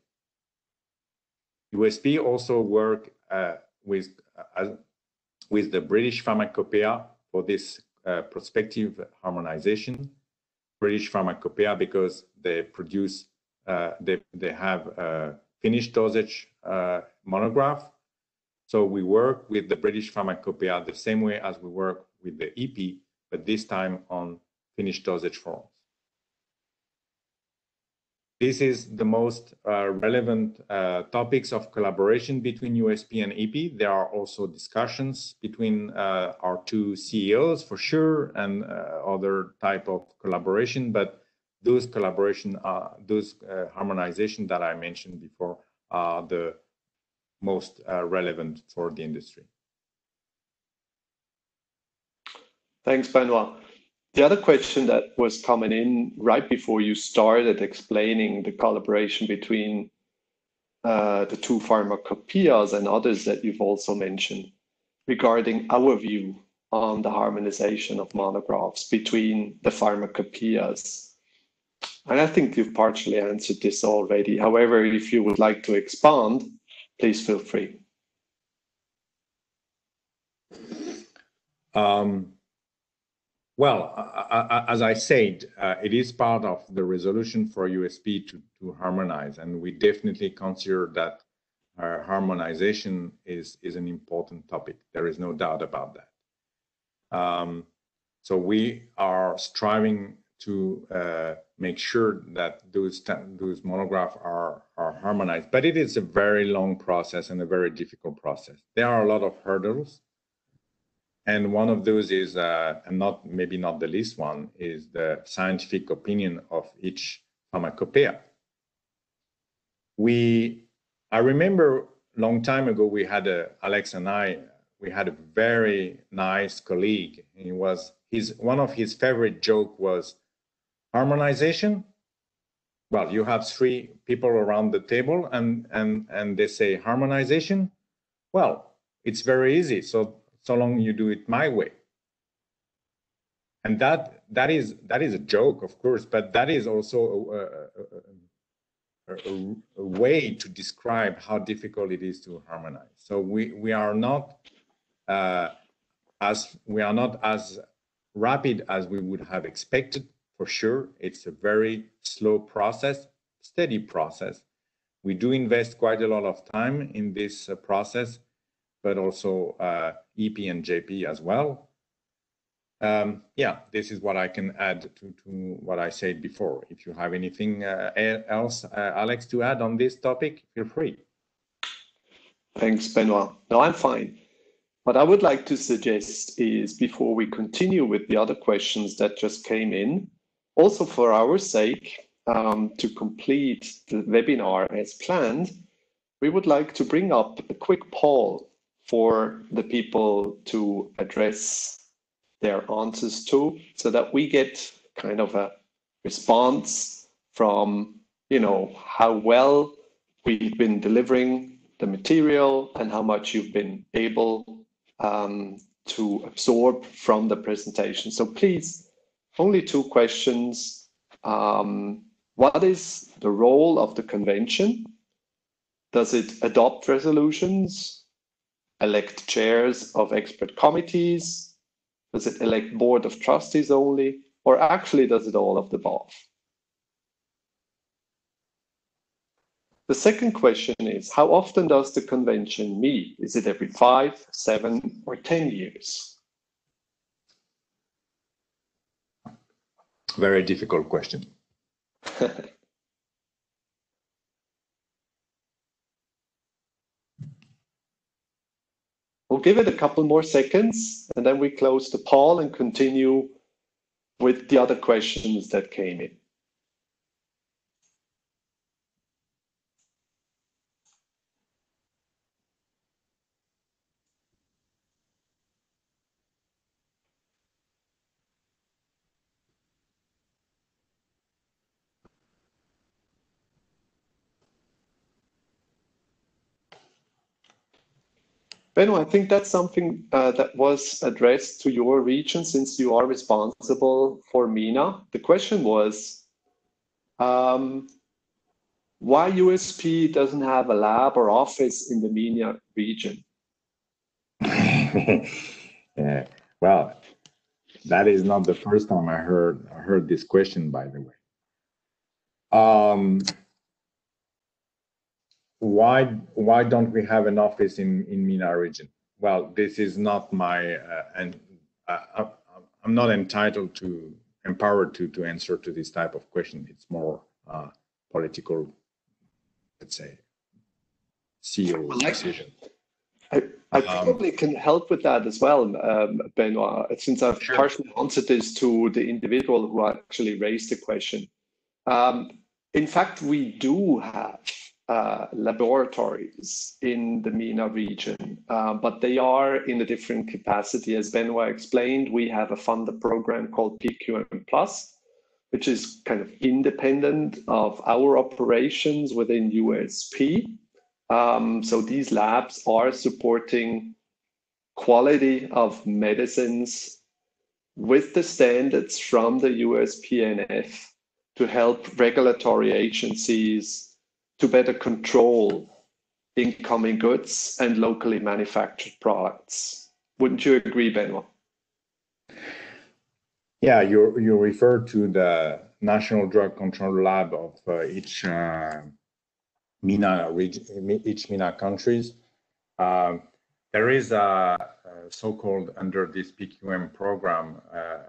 USP also work with the British Pharmacopeia for this prospective harmonization. British Pharmacopeia because they produce, they have a finished dosage monograph. So we work with the British Pharmacopeia the same way as we work with the EP, but this time on finished dosage forms. This is the most relevant topics of collaboration between USP and EP. There are also discussions between our two CEOs for sure, and other type of collaboration, but those collaboration, harmonization that I mentioned before are the most relevant for the industry. Thanks, Benoit. The other question that was coming in right before you started explaining the collaboration between the two pharmacopoeias and others that you've also mentioned regarding our view on the harmonization of monographs between the pharmacopoeias. And I think you've partially answered this already. However, if you would like to expand, please feel free. Well, as I said, it is part of the resolution for USP to harmonize, and we definitely consider that harmonization is an important topic. There is no doubt about that. So we are striving to make sure that those monographs are harmonized, but it is a very long process and a very difficult process. There are a lot of hurdles. And one of those is, and maybe not the least one, is the scientific opinion of each pharmacopoeia. I remember a long time ago, we had Alex and I, we had a very nice colleague. He was one of his favorite joke was harmonization. Well, you have three people around the table, and they say harmonization. Well, it's very easy. So long you do it my way. And that is a joke, of course, but that is also a way to describe how difficult it is to harmonize. So we are not as rapid as we would have expected, for sure. It's a very slow process, steady process. We do invest quite a lot of time in this process, but also EP and JP as well. Yeah, this is what I can add to what I said before. If you have anything else, Alex, to add on this topic, feel free. Thanks, Benoit. No, I'm fine. What I would like to suggest is, before we continue with the other questions that just came in, also for our sake, to complete the webinar as planned, we would like to bring up a quick poll for the people to address their answers to, so that we get kind of a response from, how well we've been delivering the material and how much you've been able to absorb from the presentation. So please, only 2 questions. What is the role of the convention? Does it adopt resolutions? elect chairs of expert committees? Does it elect board of trustees only? Or actually does it all of the above? The second question is, how often does the convention meet? Is it every 5, 7, or 10 years? Very difficult question. We'll give it a couple more seconds, and then we close the poll and continue with the other questions that came in. Benno, I think that's something that was addressed to your region since you are responsible for MENA. The question was, why USP doesn't have a lab or office in the MENA region? Yeah, well, that is not the first time I heard this question, by the way. Why don't we have an office in MENA region? Well, this is not my, and I'm not empowered to answer to this type of question. It's more political, let's say, CEO decision. I probably can help with that as well, Benoit, since I've partially answered this to the individual who actually raised the question. In fact, we do have laboratories in the MENA region, but they are in a different capacity. As Benoit explained, we have a funded program called PQM Plus, which is kind of independent of our operations within USP. So these labs are supporting quality of medicines with the standards from the USPNF to help regulatory agencies to better control incoming goods and locally manufactured products. Wouldn't you agree, Benoit? Yeah, you refer to the National Drug Control Lab of each MENA region, each MENA countries. There is a so-called, under this PQM program,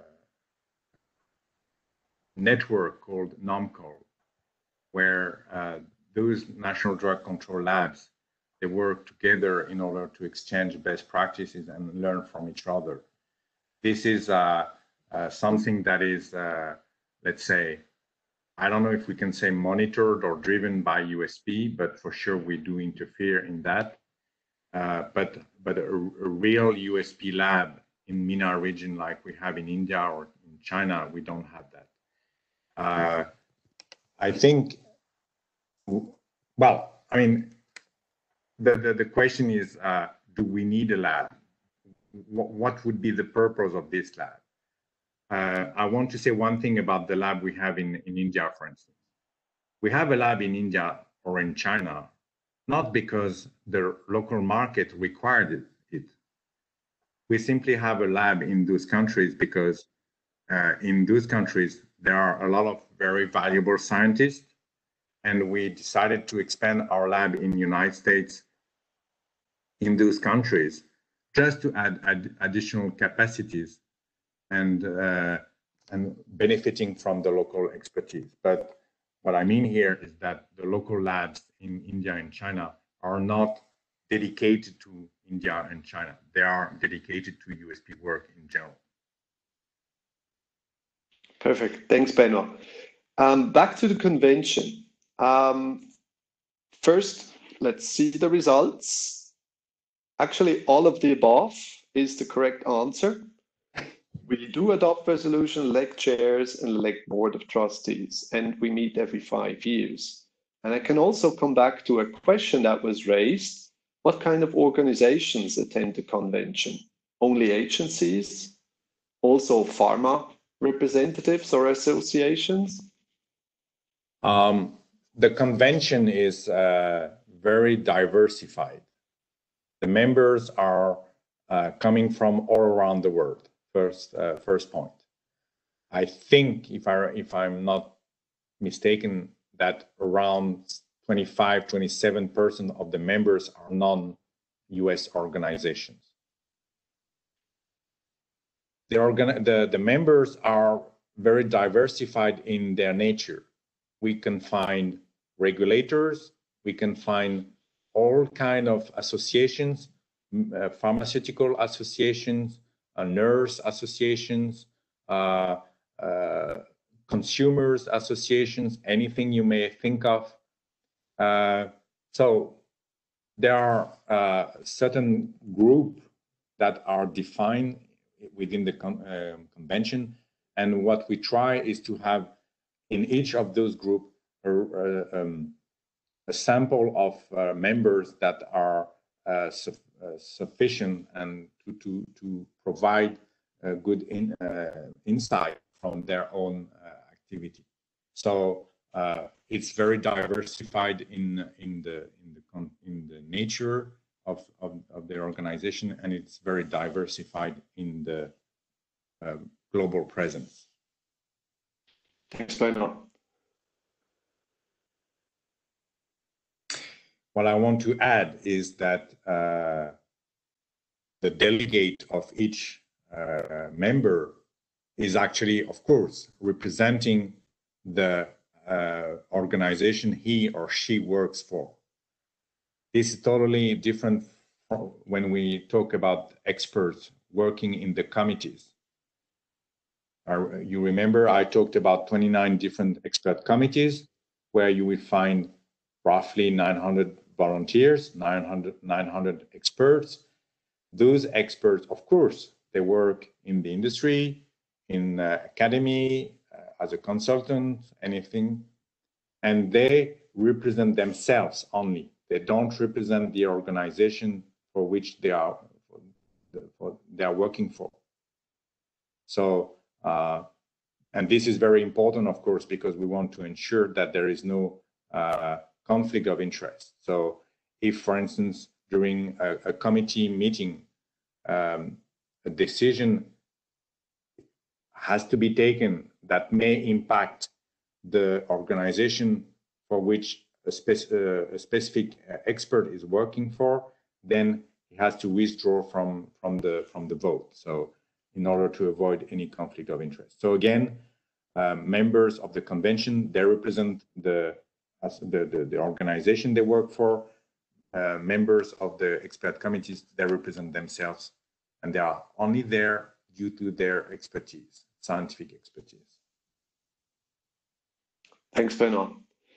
network called NOMCO, where those national drug control labs, they work together in order to exchange best practices and learn from each other. This is something that is, let's say, I don't know if we can say monitored or driven by USP, but for sure we do interfere in that. But a real USP lab in MENA region like we have in India or in China, we don't have that. I think, well, I mean, the question is, do we need a lab? What would be the purpose of this lab? I want to say one thing about the lab we have in India, for instance. We have a lab in India or in China, not because the local market required it. We simply have a lab in those countries because in those countries, there are a lot of very valuable scientists, and we decided to expand our lab in the United States in those countries just to add additional capacities and benefiting from the local expertise. But what I mean here is that the local labs in India and China are not dedicated to India and China. They are dedicated to USP work in general. Perfect. Thanks, Benoit. Back to the convention. First, let's see the results. Actually, all of the above is the correct answer. We do adopt resolution, elect chairs, and elect board of trustees, and we meet every 5 years. And I can also come back to a question that was raised. What kind of organizations attend the convention? Only agencies? Also pharma representatives or associations? The convention is very diversified. The members are coming from all around the world. First point. I think, if I'm not mistaken, that around 25-27% of the members are non-US organizations. The members are very diversified in their nature. We can find regulators, we can find all kind of associations, pharmaceutical associations, nurse associations, consumers associations, anything you may think of. So there are certain groups that are defined within the convention, and what we try is to have in each of those groups a sample of members that are sufficient and to provide good insight from their own activity. So it's very diversified in the nature of their organization, and it's very diversified in the global presence. Thanks, Bernard. What I want to add is that the delegate of each member is actually, of course, representing the organization he or she works for. This is totally different when we talk about experts working in the committees. You remember I talked about 29 different expert committees where you will find roughly 900 volunteers, 900 experts. Those experts, of course, they work in the industry, in academy, as a consultant, anything, and they represent themselves only. They don't represent the organization for which they are working for. So, and this is very important, of course, because we want to ensure that there is no conflict of interest. So if, for instance, during a committee meeting, a decision has to be taken that may impact the organization for which a specific expert is working for, then he has to withdraw from the vote. So in order to avoid any conflict of interest. So again, members of the convention, they represent the organization they work for. Members of the expert committees, they represent themselves, and they are only there due to their expertise, scientific expertise. Thanks, Bernard.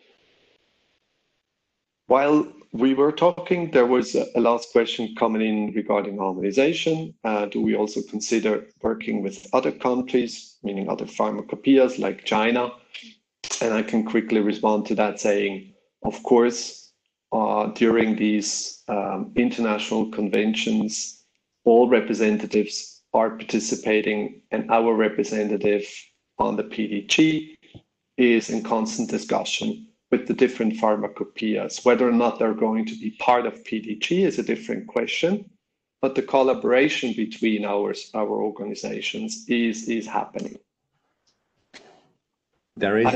While we were talking, there was a last question coming in regarding harmonization. Do we also consider working with other countries, meaning other pharmacopoeias like China? And I can quickly respond to that saying, of course, during these international conventions, all representatives are participating, and our representative on the PDG is in constant discussion with the different pharmacopoeias. Whether or not they're going to be part of PDG is a different question, but the collaboration between our organizations is happening. There is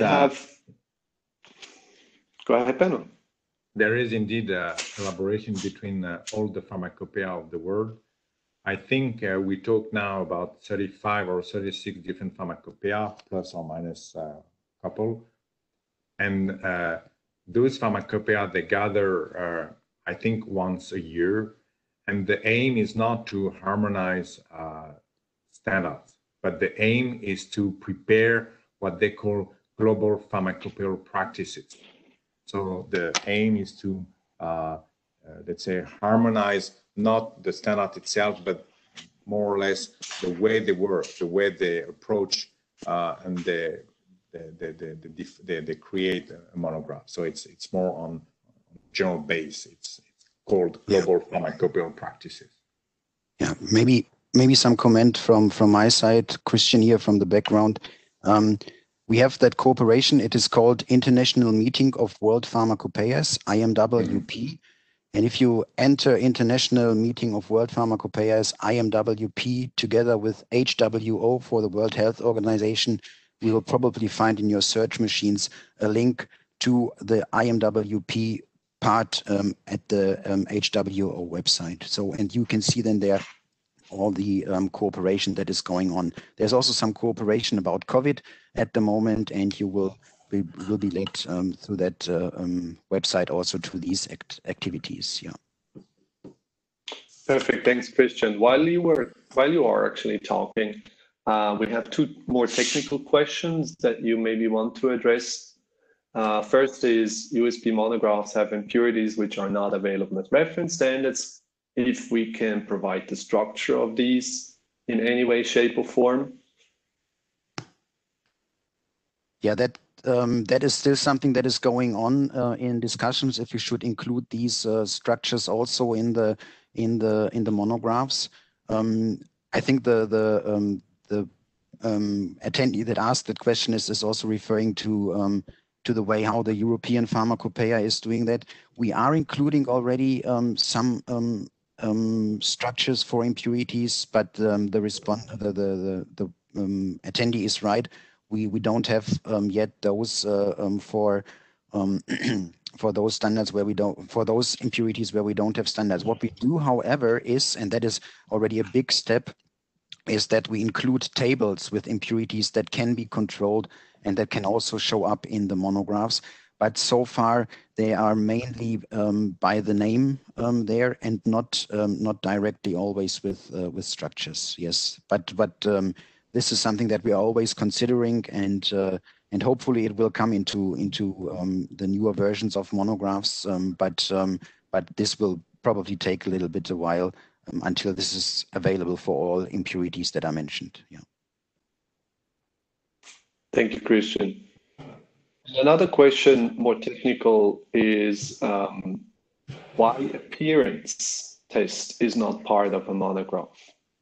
Go ahead, Benno. There is indeed a collaboration between all the pharmacopoeia of the world. I think we talk now about 35 or 36 different pharmacopoeia, plus or minus a couple. And those pharmacopoeia, they gather, I think, once a year. And the aim is not to harmonize standards, but the aim is to prepare what they call global pharmacopoeial practices. So the aim is to, let's say, harmonize not the standard itself, but more or less the way they work, the way they approach, and they create a monograph. So it's more on general base. It's called global pharmacopoeial practices. Yeah, maybe some comment from my side, Christian here from the background. We have that cooperation. It is called International Meeting of World Pharmacopoeias, IMWP. And if you enter International Meeting of World Pharmacopeias, IMWP, together with HWO for the World Health Organization, we will probably find in your search machines a link to the IMWP part at the HWO website. So, and you can see then there all the cooperation that is going on. There's also some cooperation about COVID at the moment, and you will be led through that website also to these activities. Yeah. Perfect. Thanks, Christian. While you are actually talking, we have two more technical questions that you maybe want to address. First is USP monographs have impurities which are not available as reference standards. If we can provide the structure of these in any way, shape, or form. Yeah, that is still something that is going on in discussions. If you should include these structures also in the monographs. I think the attendee that asked that question is also referring to the way how the European Pharmacopeia is doing that. We are including already some structures for impurities, but the attendee is right. We don't have yet those for those standards where we don't, for those impurities where we don't have standards. What we do, however, is, and that is already a big step, is that we include tables with impurities that can be controlled and that can also show up in the monographs. But so far, they are mainly by the name there, and not directly always with structures. Yes, but this is something that we are always considering, and hopefully it will come into the newer versions of monographs. But this will probably take a little bit a while until this is available for all impurities that are mentioned. Yeah. Thank you, Christian. Another question, more technical, is why appearance test is not part of a monograph?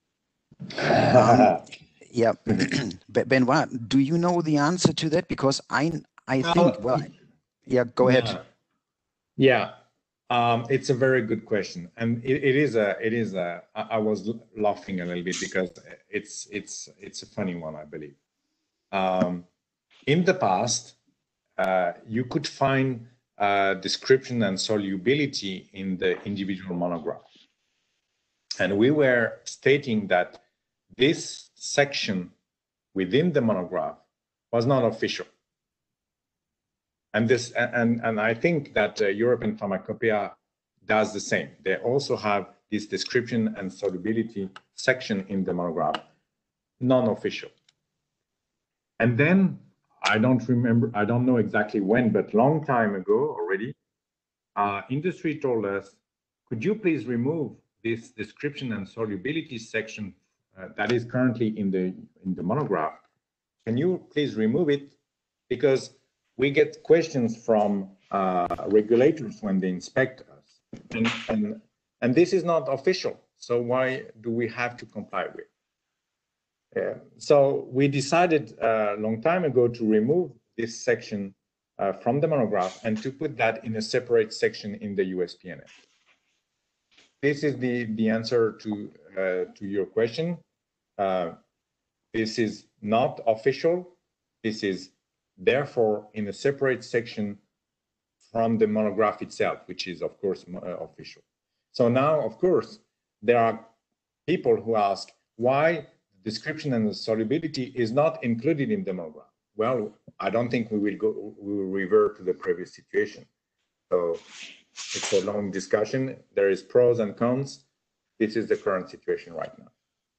Yeah, Benoit, do you know the answer to that? Because I think, well, yeah, go ahead. Yeah, it's a very good question, and it is a. I was laughing a little bit because it's a funny one, I believe. In the past, you could find description and solubility in the individual monograph, and we were stating that this section within the monograph was not official. And this, and I think that European Pharmacopeia does the same. They also have this description and solubility section in the monograph, non-official. And then I don't remember, I don't know exactly when, but long time ago already, industry told us, could you please remove this description and solubility section that is currently in the monograph? Can you please remove it? Because we get questions from regulators when they inspect us, and this is not official. So why do we have to comply with? So we decided a long time ago to remove this section from the monograph and to put that in a separate section in the USPNF. This is the answer to your question. This is not official. This is therefore in a separate section from the monograph itself, which is of course official. So now, of course, there are people who ask why the description and the solubility is not included in the monograph. Well, I don't think we will revert to the previous situation. So it's a long discussion. There is pros and cons. This is the current situation right now.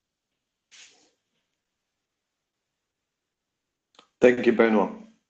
Thank you, Benoit.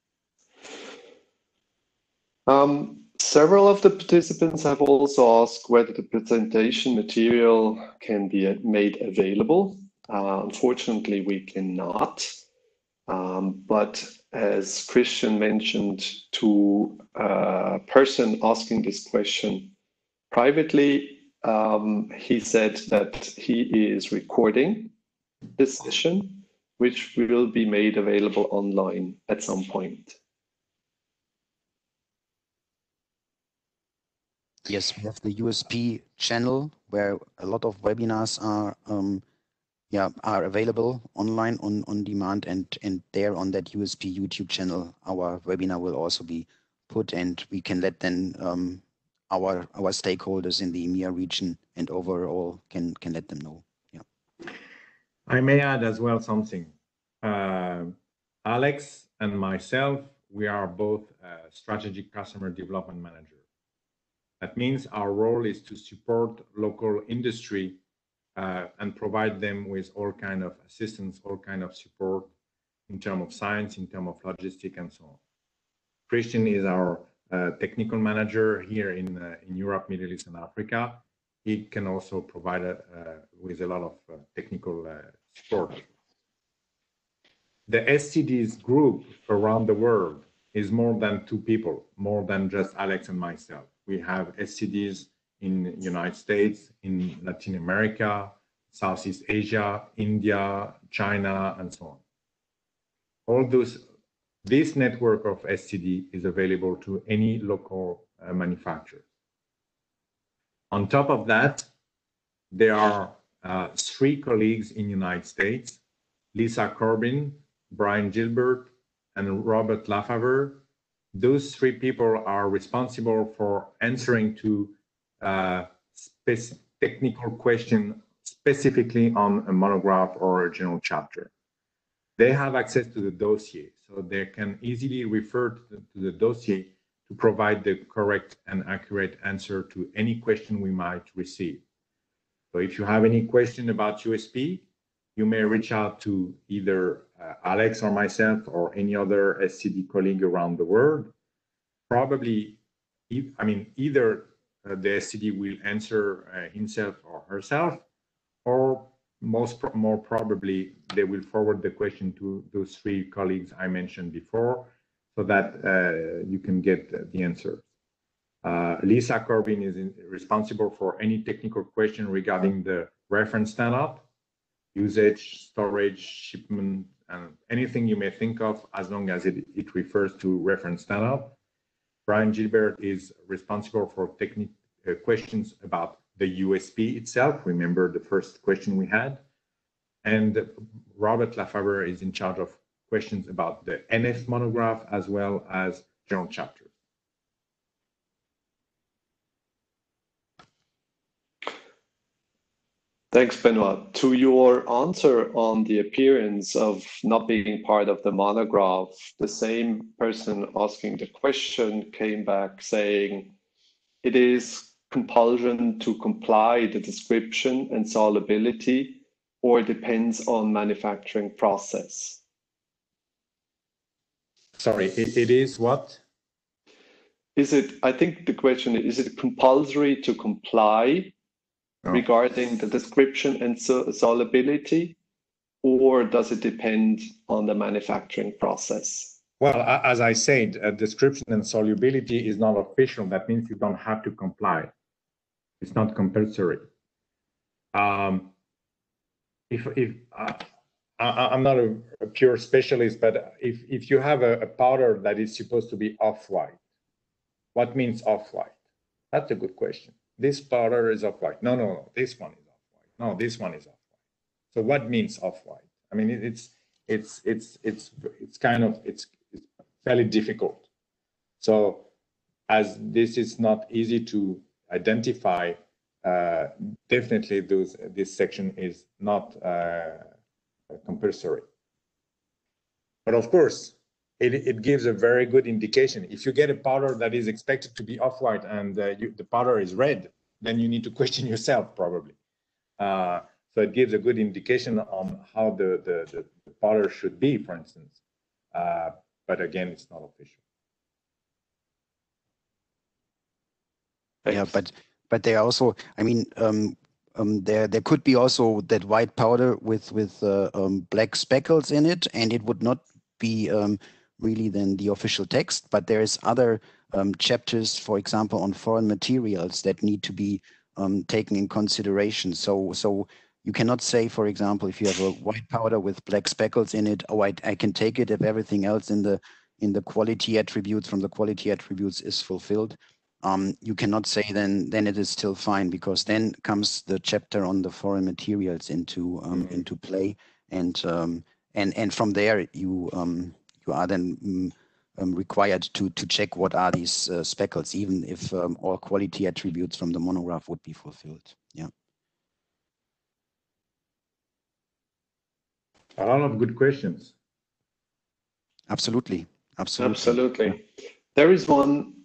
Several of the participants have also asked whether the presentation material can be made available. Unfortunately, we cannot. But as Christian mentioned to a person asking this question privately, he said that he is recording this session, which will be made available online at some point. Yes, we have the USP channel where a lot of webinars are are available online on demand, and there on that USP YouTube channel, our webinar will also be put, and we can let then our stakeholders in the EMEA region and overall can let them know. Yeah. I may add as well something. Alex and myself, we are both strategic customer development manager. That means our role is to support local industry and provide them with all kind of assistance, all kind of support in terms of science, in terms of logistics, and so on. Christian is our technical manager here in Europe, Middle East, and Africa. He can also provide with a lot of technical support. The SCDs group around the world is more than 2 people, more than just Alex and myself. We have SCDs in United States, in Latin America, Southeast Asia, India, China, and so on. All this network of SCD is available to any local manufacturer. On top of that, there are 3 colleagues in the United States, Lisa Corbin, Brian Gilbert, and Robert Lafaveur. Those 3 people are responsible for answering to technical questions specifically on a monograph or a journal chapter. They have access to the dossier, so they can easily refer to the dossier to provide the correct and accurate answer to any question we might receive. So if you have any question about USP, you may reach out to either Alex or myself or any other SCD colleague around the world. Probably, either the SCD will answer himself or herself, or more probably they will forward the question to those 3 colleagues I mentioned before, so that you can get the answer. Lisa Corbin is responsible for any technical question regarding the reference stand-up, usage, storage, shipment, and anything you may think of, as long as it refers to reference stand-up. Brian Gilbert is responsible for questions about the USP itself. Remember the first question we had. And Robert Lafaveur is in charge of questions about the NF monograph as well as journal chapters. Thanks, Benoit. To your answer on the appearance of not being part of the monograph, the same person asking the question came back saying it is compulsion to comply the description and solubility, or depends on manufacturing process. Sorry, it is what? I think the question is it compulsory to comply regarding the description and solubility, or does it depend on the manufacturing process? Well, as I said, description and solubility is not official. That means you don't have to comply. It's not compulsory. I'm not a pure specialist, but if you have a powder that is supposed to be off-white, what means off-white? That's a good question. This powder is off-white. No, this one is off-white. No, this one is off-white. So what means off-white? I mean, it's fairly difficult. So as this is not easy to identify, definitely this section is not compulsory. But of course, it gives a very good indication. If you get a powder that is expected to be off-white and the powder is red, then you need to question yourself probably. So it gives a good indication on how the powder should be, for instance. But again, it's not official. Yeah, but they also, I mean, there could be also that white powder with black speckles in it, and it would not be really then the official text. But there is other chapters, for example, on foreign materials that need to be taken in consideration. So you cannot say, for example, if you have a white powder with black speckles in it, oh, I can take it if everything else in the quality attributes from the quality attributes is fulfilled. you cannot say then it is still fine, because then comes the chapter on the foreign materials into play, and from there you are then required to check what are these speckles, even if all quality attributes from the monograph would be fulfilled. Yeah. A lot of good questions. Absolutely. Absolutely. Yeah. There is one.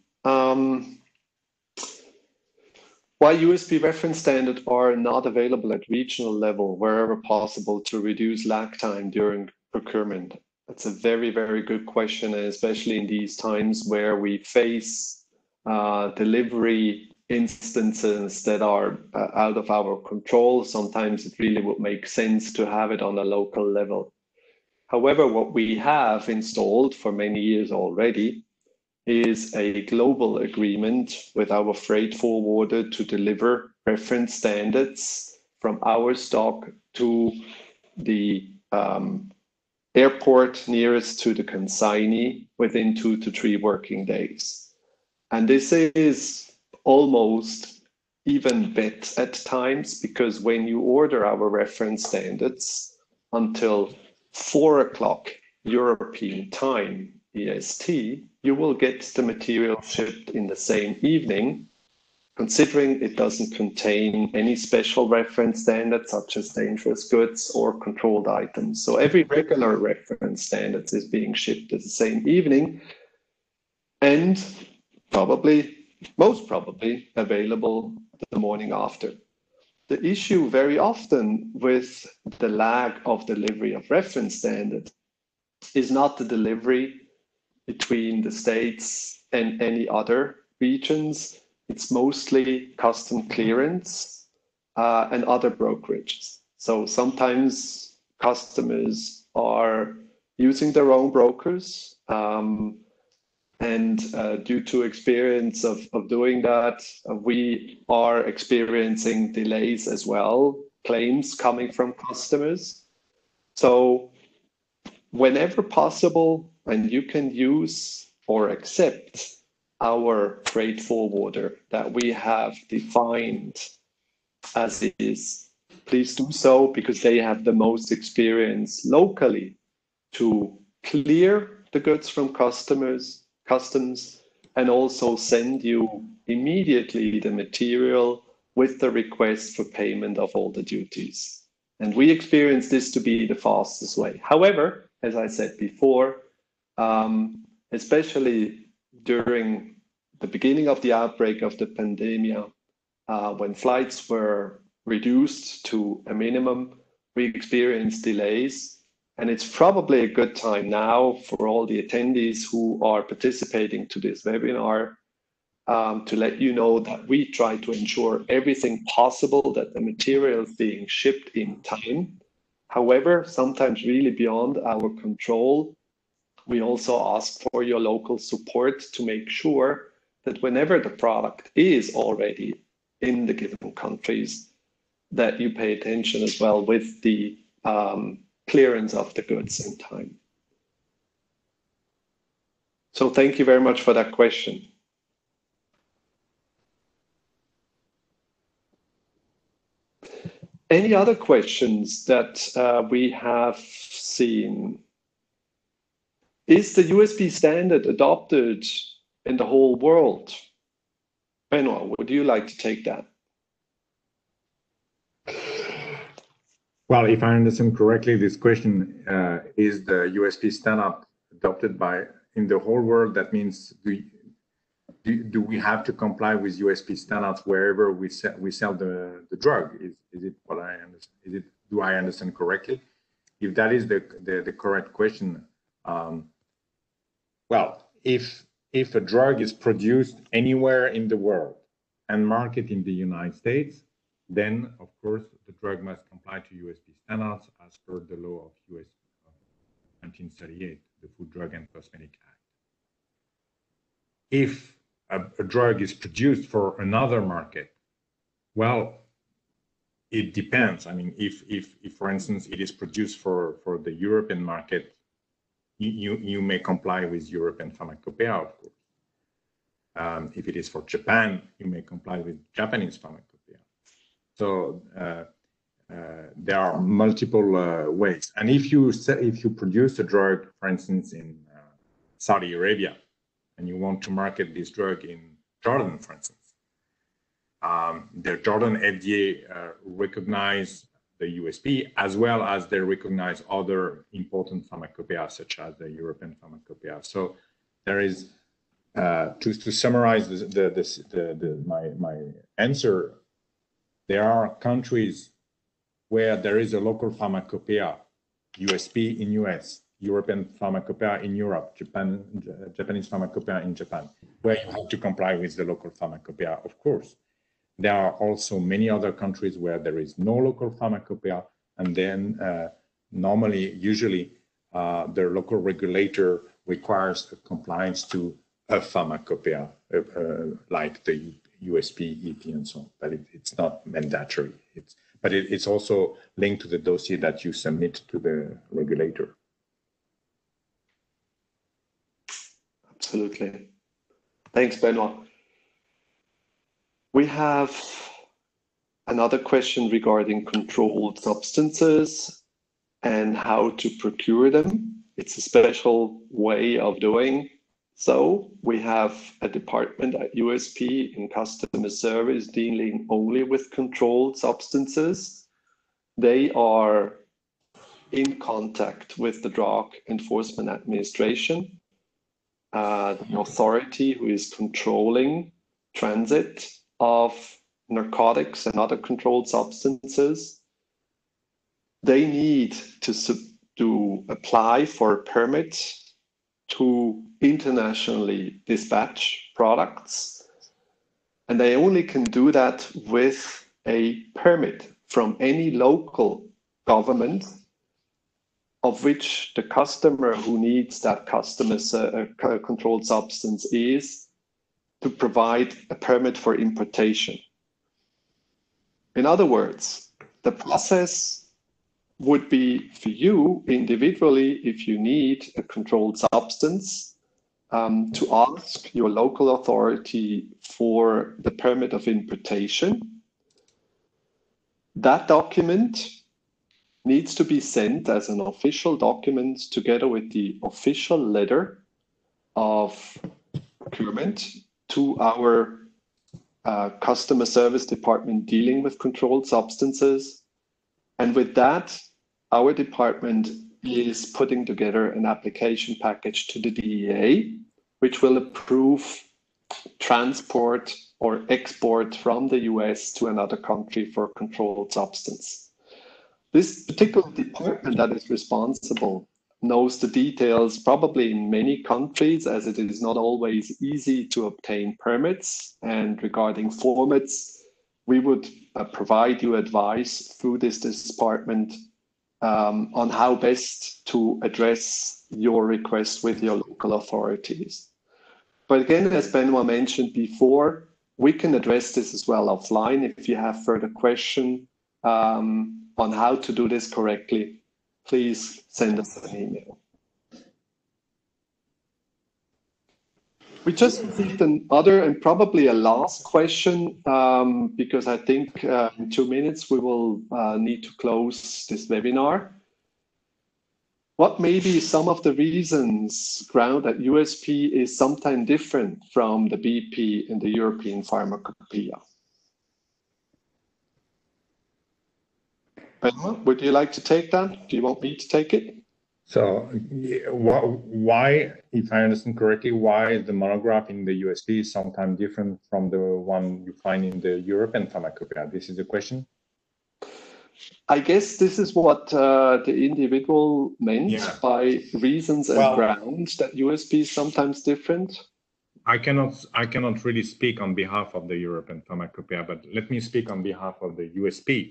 Why USP reference standards are not available at regional level wherever possible to reduce lag time during procurement? That's a very, very good question, and especially in these times where we face delivery instances that are out of our control. Sometimes it really would make sense to have it on a local level. However, what we have installed for many years already is a global agreement with our freight forwarder to deliver reference standards from our stock to the airport nearest to the consignee within 2 to 3 working days. And this is almost even better at times, because when you order our reference standards until 4 o'clock European time, EST, you will get the material shipped in the same evening, considering it doesn't contain any special reference standards such as dangerous goods or controlled items. So every regular reference standards is being shipped at the same evening, and most probably available the morning after. The issue very often with the lag of delivery of reference standard is not the delivery between the States and any other regions. It's mostly custom clearance and other brokerages. So sometimes customers are using their own brokers, and due to experience of doing that, we are experiencing delays as well, claims coming from customers. So whenever possible, and you can use or accept our freight forwarder that we have defined as is, please do so, because they have the most experience locally to clear the goods from customs, and also send you immediately the material with the request for payment of all the duties. And we experience this to be the fastest way. However, as I said before, especially during the beginning of the outbreak of the pandemic, when flights were reduced to a minimum, we experienced delays. And it's probably a good time now for all the attendees who are participating to this webinar to let you know that we try to ensure everything possible that the material is being shipped in time. However, sometimes really beyond our control, we also ask for your local support to make sure that whenever the product is already in the given countries, that you pay attention as well with the clearance of the goods in time. So thank you very much for that question. Any other questions that we have seen? Is the USP standard adopted in the whole world? Benoit, would you like to take that? Well, if I understand correctly, this question is the USP standard adopted in the whole world? That means do we have to comply with USP standards wherever we sell the drug? Is it what I understand? Do I understand correctly? If that is the correct question, well, if a drug is produced anywhere in the world and marketed in the United States, then of course the drug must comply to USP standards as per the law of US 1938, the Food, Drug and Cosmetic Act. If a drug is produced for another market, well, it depends. I mean, if for instance it is produced for the European market, you may comply with European Pharmacopeia, of course. If it is for Japan, you may comply with Japanese Pharmacopeia. So there are multiple ways. And if you produce a drug, for instance, in Saudi Arabia, and you want to market this drug in Jordan, for instance, the Jordan FDA recognize the USP, as well as they recognize other important pharmacopoeia, such as the European Pharmacopeia. So there is, to summarize my answer, there are countries where there is a local pharmacopoeia, USP in US, European Pharmacopeia in Europe, Japanese Pharmacopeia in Japan, where you have to comply with the local Pharmacopeia, of course. There are also many other countries where there is no local pharmacopoeia, and then usually, the local regulator requires a compliance to a pharmacopoeia, like the USP, EP, and so on. But it's not mandatory. But it's also linked to the dossier that you submit to the regulator. Absolutely. Thanks, Benoit. We have another question regarding controlled substances and how to procure them. It's a special way of doing so. We have a department at USP in customer service dealing only with controlled substances. They are in contact with the Drug Enforcement Administration, the authority who is controlling transit of narcotics and other controlled substances. They need to apply for a permit to internationally dispatch products, and they only can do that with a permit from any local government of which the customer who needs that controlled substance is to provide a permit for importation. In other words, the process would be for you individually, if you need a controlled substance, to ask your local authority for the permit of importation. That document needs to be sent as an official document together with the official letter of procurement to our customer service department dealing with controlled substances. And with that, our department is putting together an application package to the DEA, which will approve transport or export from the US to another country for controlled substance. This particular department that is responsible knows the details probably in many countries, as it is not always easy to obtain permits. And regarding formats, we would provide you advice through this department on how best to address your request with your local authorities. But again, as Benoit mentioned before, we can address this as well offline. If you have further question on how to do this correctly, please send us an email. We just received another and probably a last question, because I think in 2 minutes we will need to close this webinar. What may be some of the reasons ground that USP is sometimes different from the BP in the European Pharmacopeia? Benoit, would you like to take that? Do you want me to take it? So why, if I understand correctly, why the monograph in the USP is sometimes different from the one you find in the European Pharmacopeia? This is the question? I guess this is what the individual meant by reasons and grounds that USP is sometimes different. I cannot really speak on behalf of the European Pharmacopeia, but let me speak on behalf of the USP.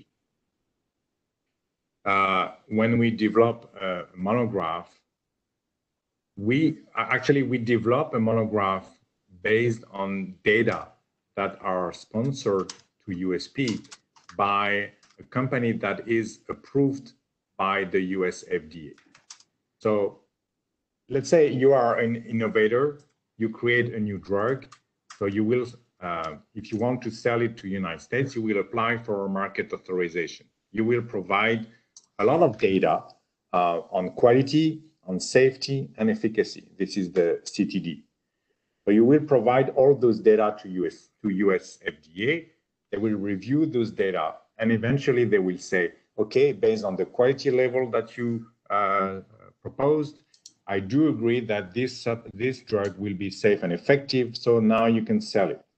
When we develop a monograph, we develop a monograph based on data that are sponsored to USP by a company that is approved by the US FDA. So let's say you are an innovator, you create a new drug, So you will, if you want to sell it to United States, you will apply for a market authorization. You will provide a lot of data on quality, on safety, and efficacy. This is the CTD. So you will provide all those data to US FDA. They will review those data, and eventually they will say, okay, based on the quality level that you proposed, I do agree that this drug will be safe and effective, so now you can sell it.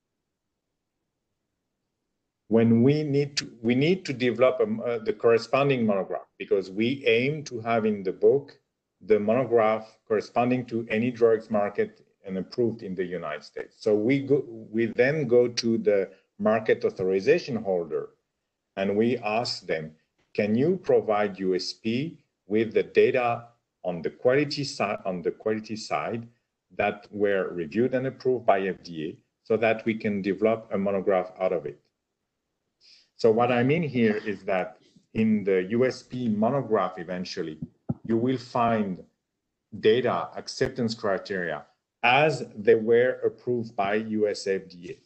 When we need to develop the corresponding monograph, because we aim to have in the book the monograph corresponding to any drugs market and approved in the United States. So we then go to the market authorization holder and we ask them, can you provide USP with the data on the quality side that were reviewed and approved by FDA, so that we can develop a monograph out of it? So what I mean here is that in the USP monograph, eventually, you will find data acceptance criteria as they were approved by US FDA.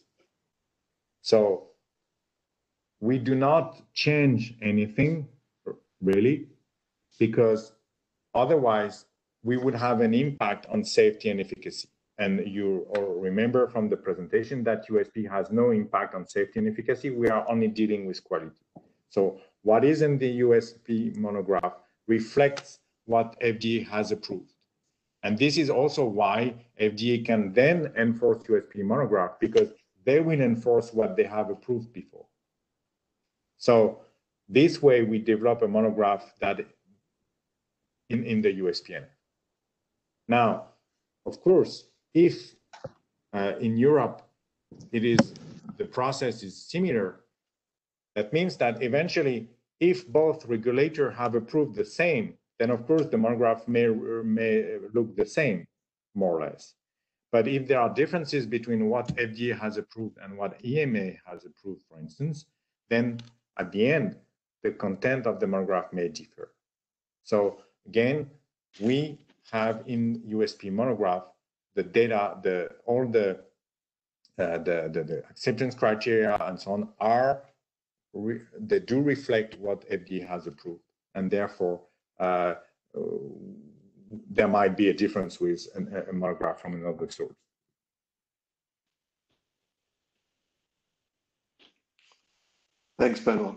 So we do not change anything, really, because otherwise we would have an impact on safety and efficacy. And you remember from the presentation that USP has no impact on safety and efficacy. We are only dealing with quality. So what is in the USP monograph reflects what FDA has approved. And this is also why FDA can then enforce USP monograph, because they will enforce what they have approved before. So this way we develop a monograph that in the USPN. Now, of course, if in Europe the process is similar, that means that eventually, if both regulators have approved the same, then of course the monograph may look the same, more or less. But if there are differences between what FDA has approved and what EMA has approved, for instance, then at the end, the content of the monograph may differ. So again, we have in USP monograph the data, all the acceptance criteria and so on they do reflect what FDA has approved, and therefore there might be a difference with a monograph from another source. Thanks, Benoit.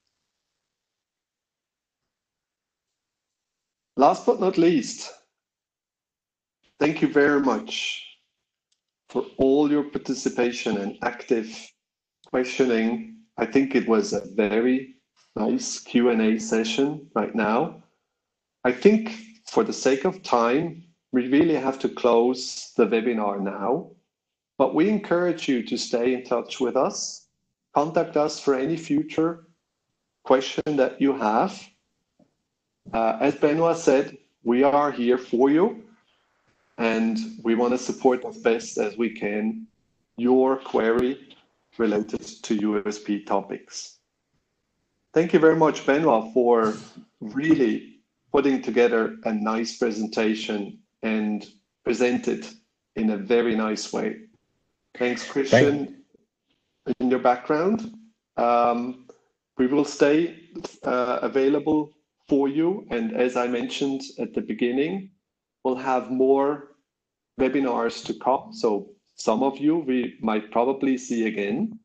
Last but not least, thank you very much for all your participation and active questioning. I think it was a very nice Q&A session right now. I think for the sake of time, we really have to close the webinar now, but we encourage you to stay in touch with us. Contact us for any future question that you have. As Benoit said, we are here for you, and we want to support as best as we can your query related to USP topics. Thank you very much, Benoit, for really putting together a nice presentation and present it in a very nice way. Thanks, Christian, in your background. We will stay available for you. And as I mentioned at the beginning, we'll have more webinars to come. So some of you we might probably see again.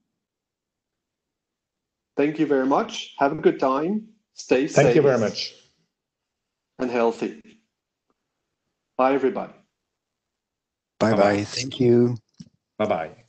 Thank you very much. Have a good time. Stay safe. Thank you very much. And healthy. Bye, everybody. Bye-bye. Thank you. Bye-bye.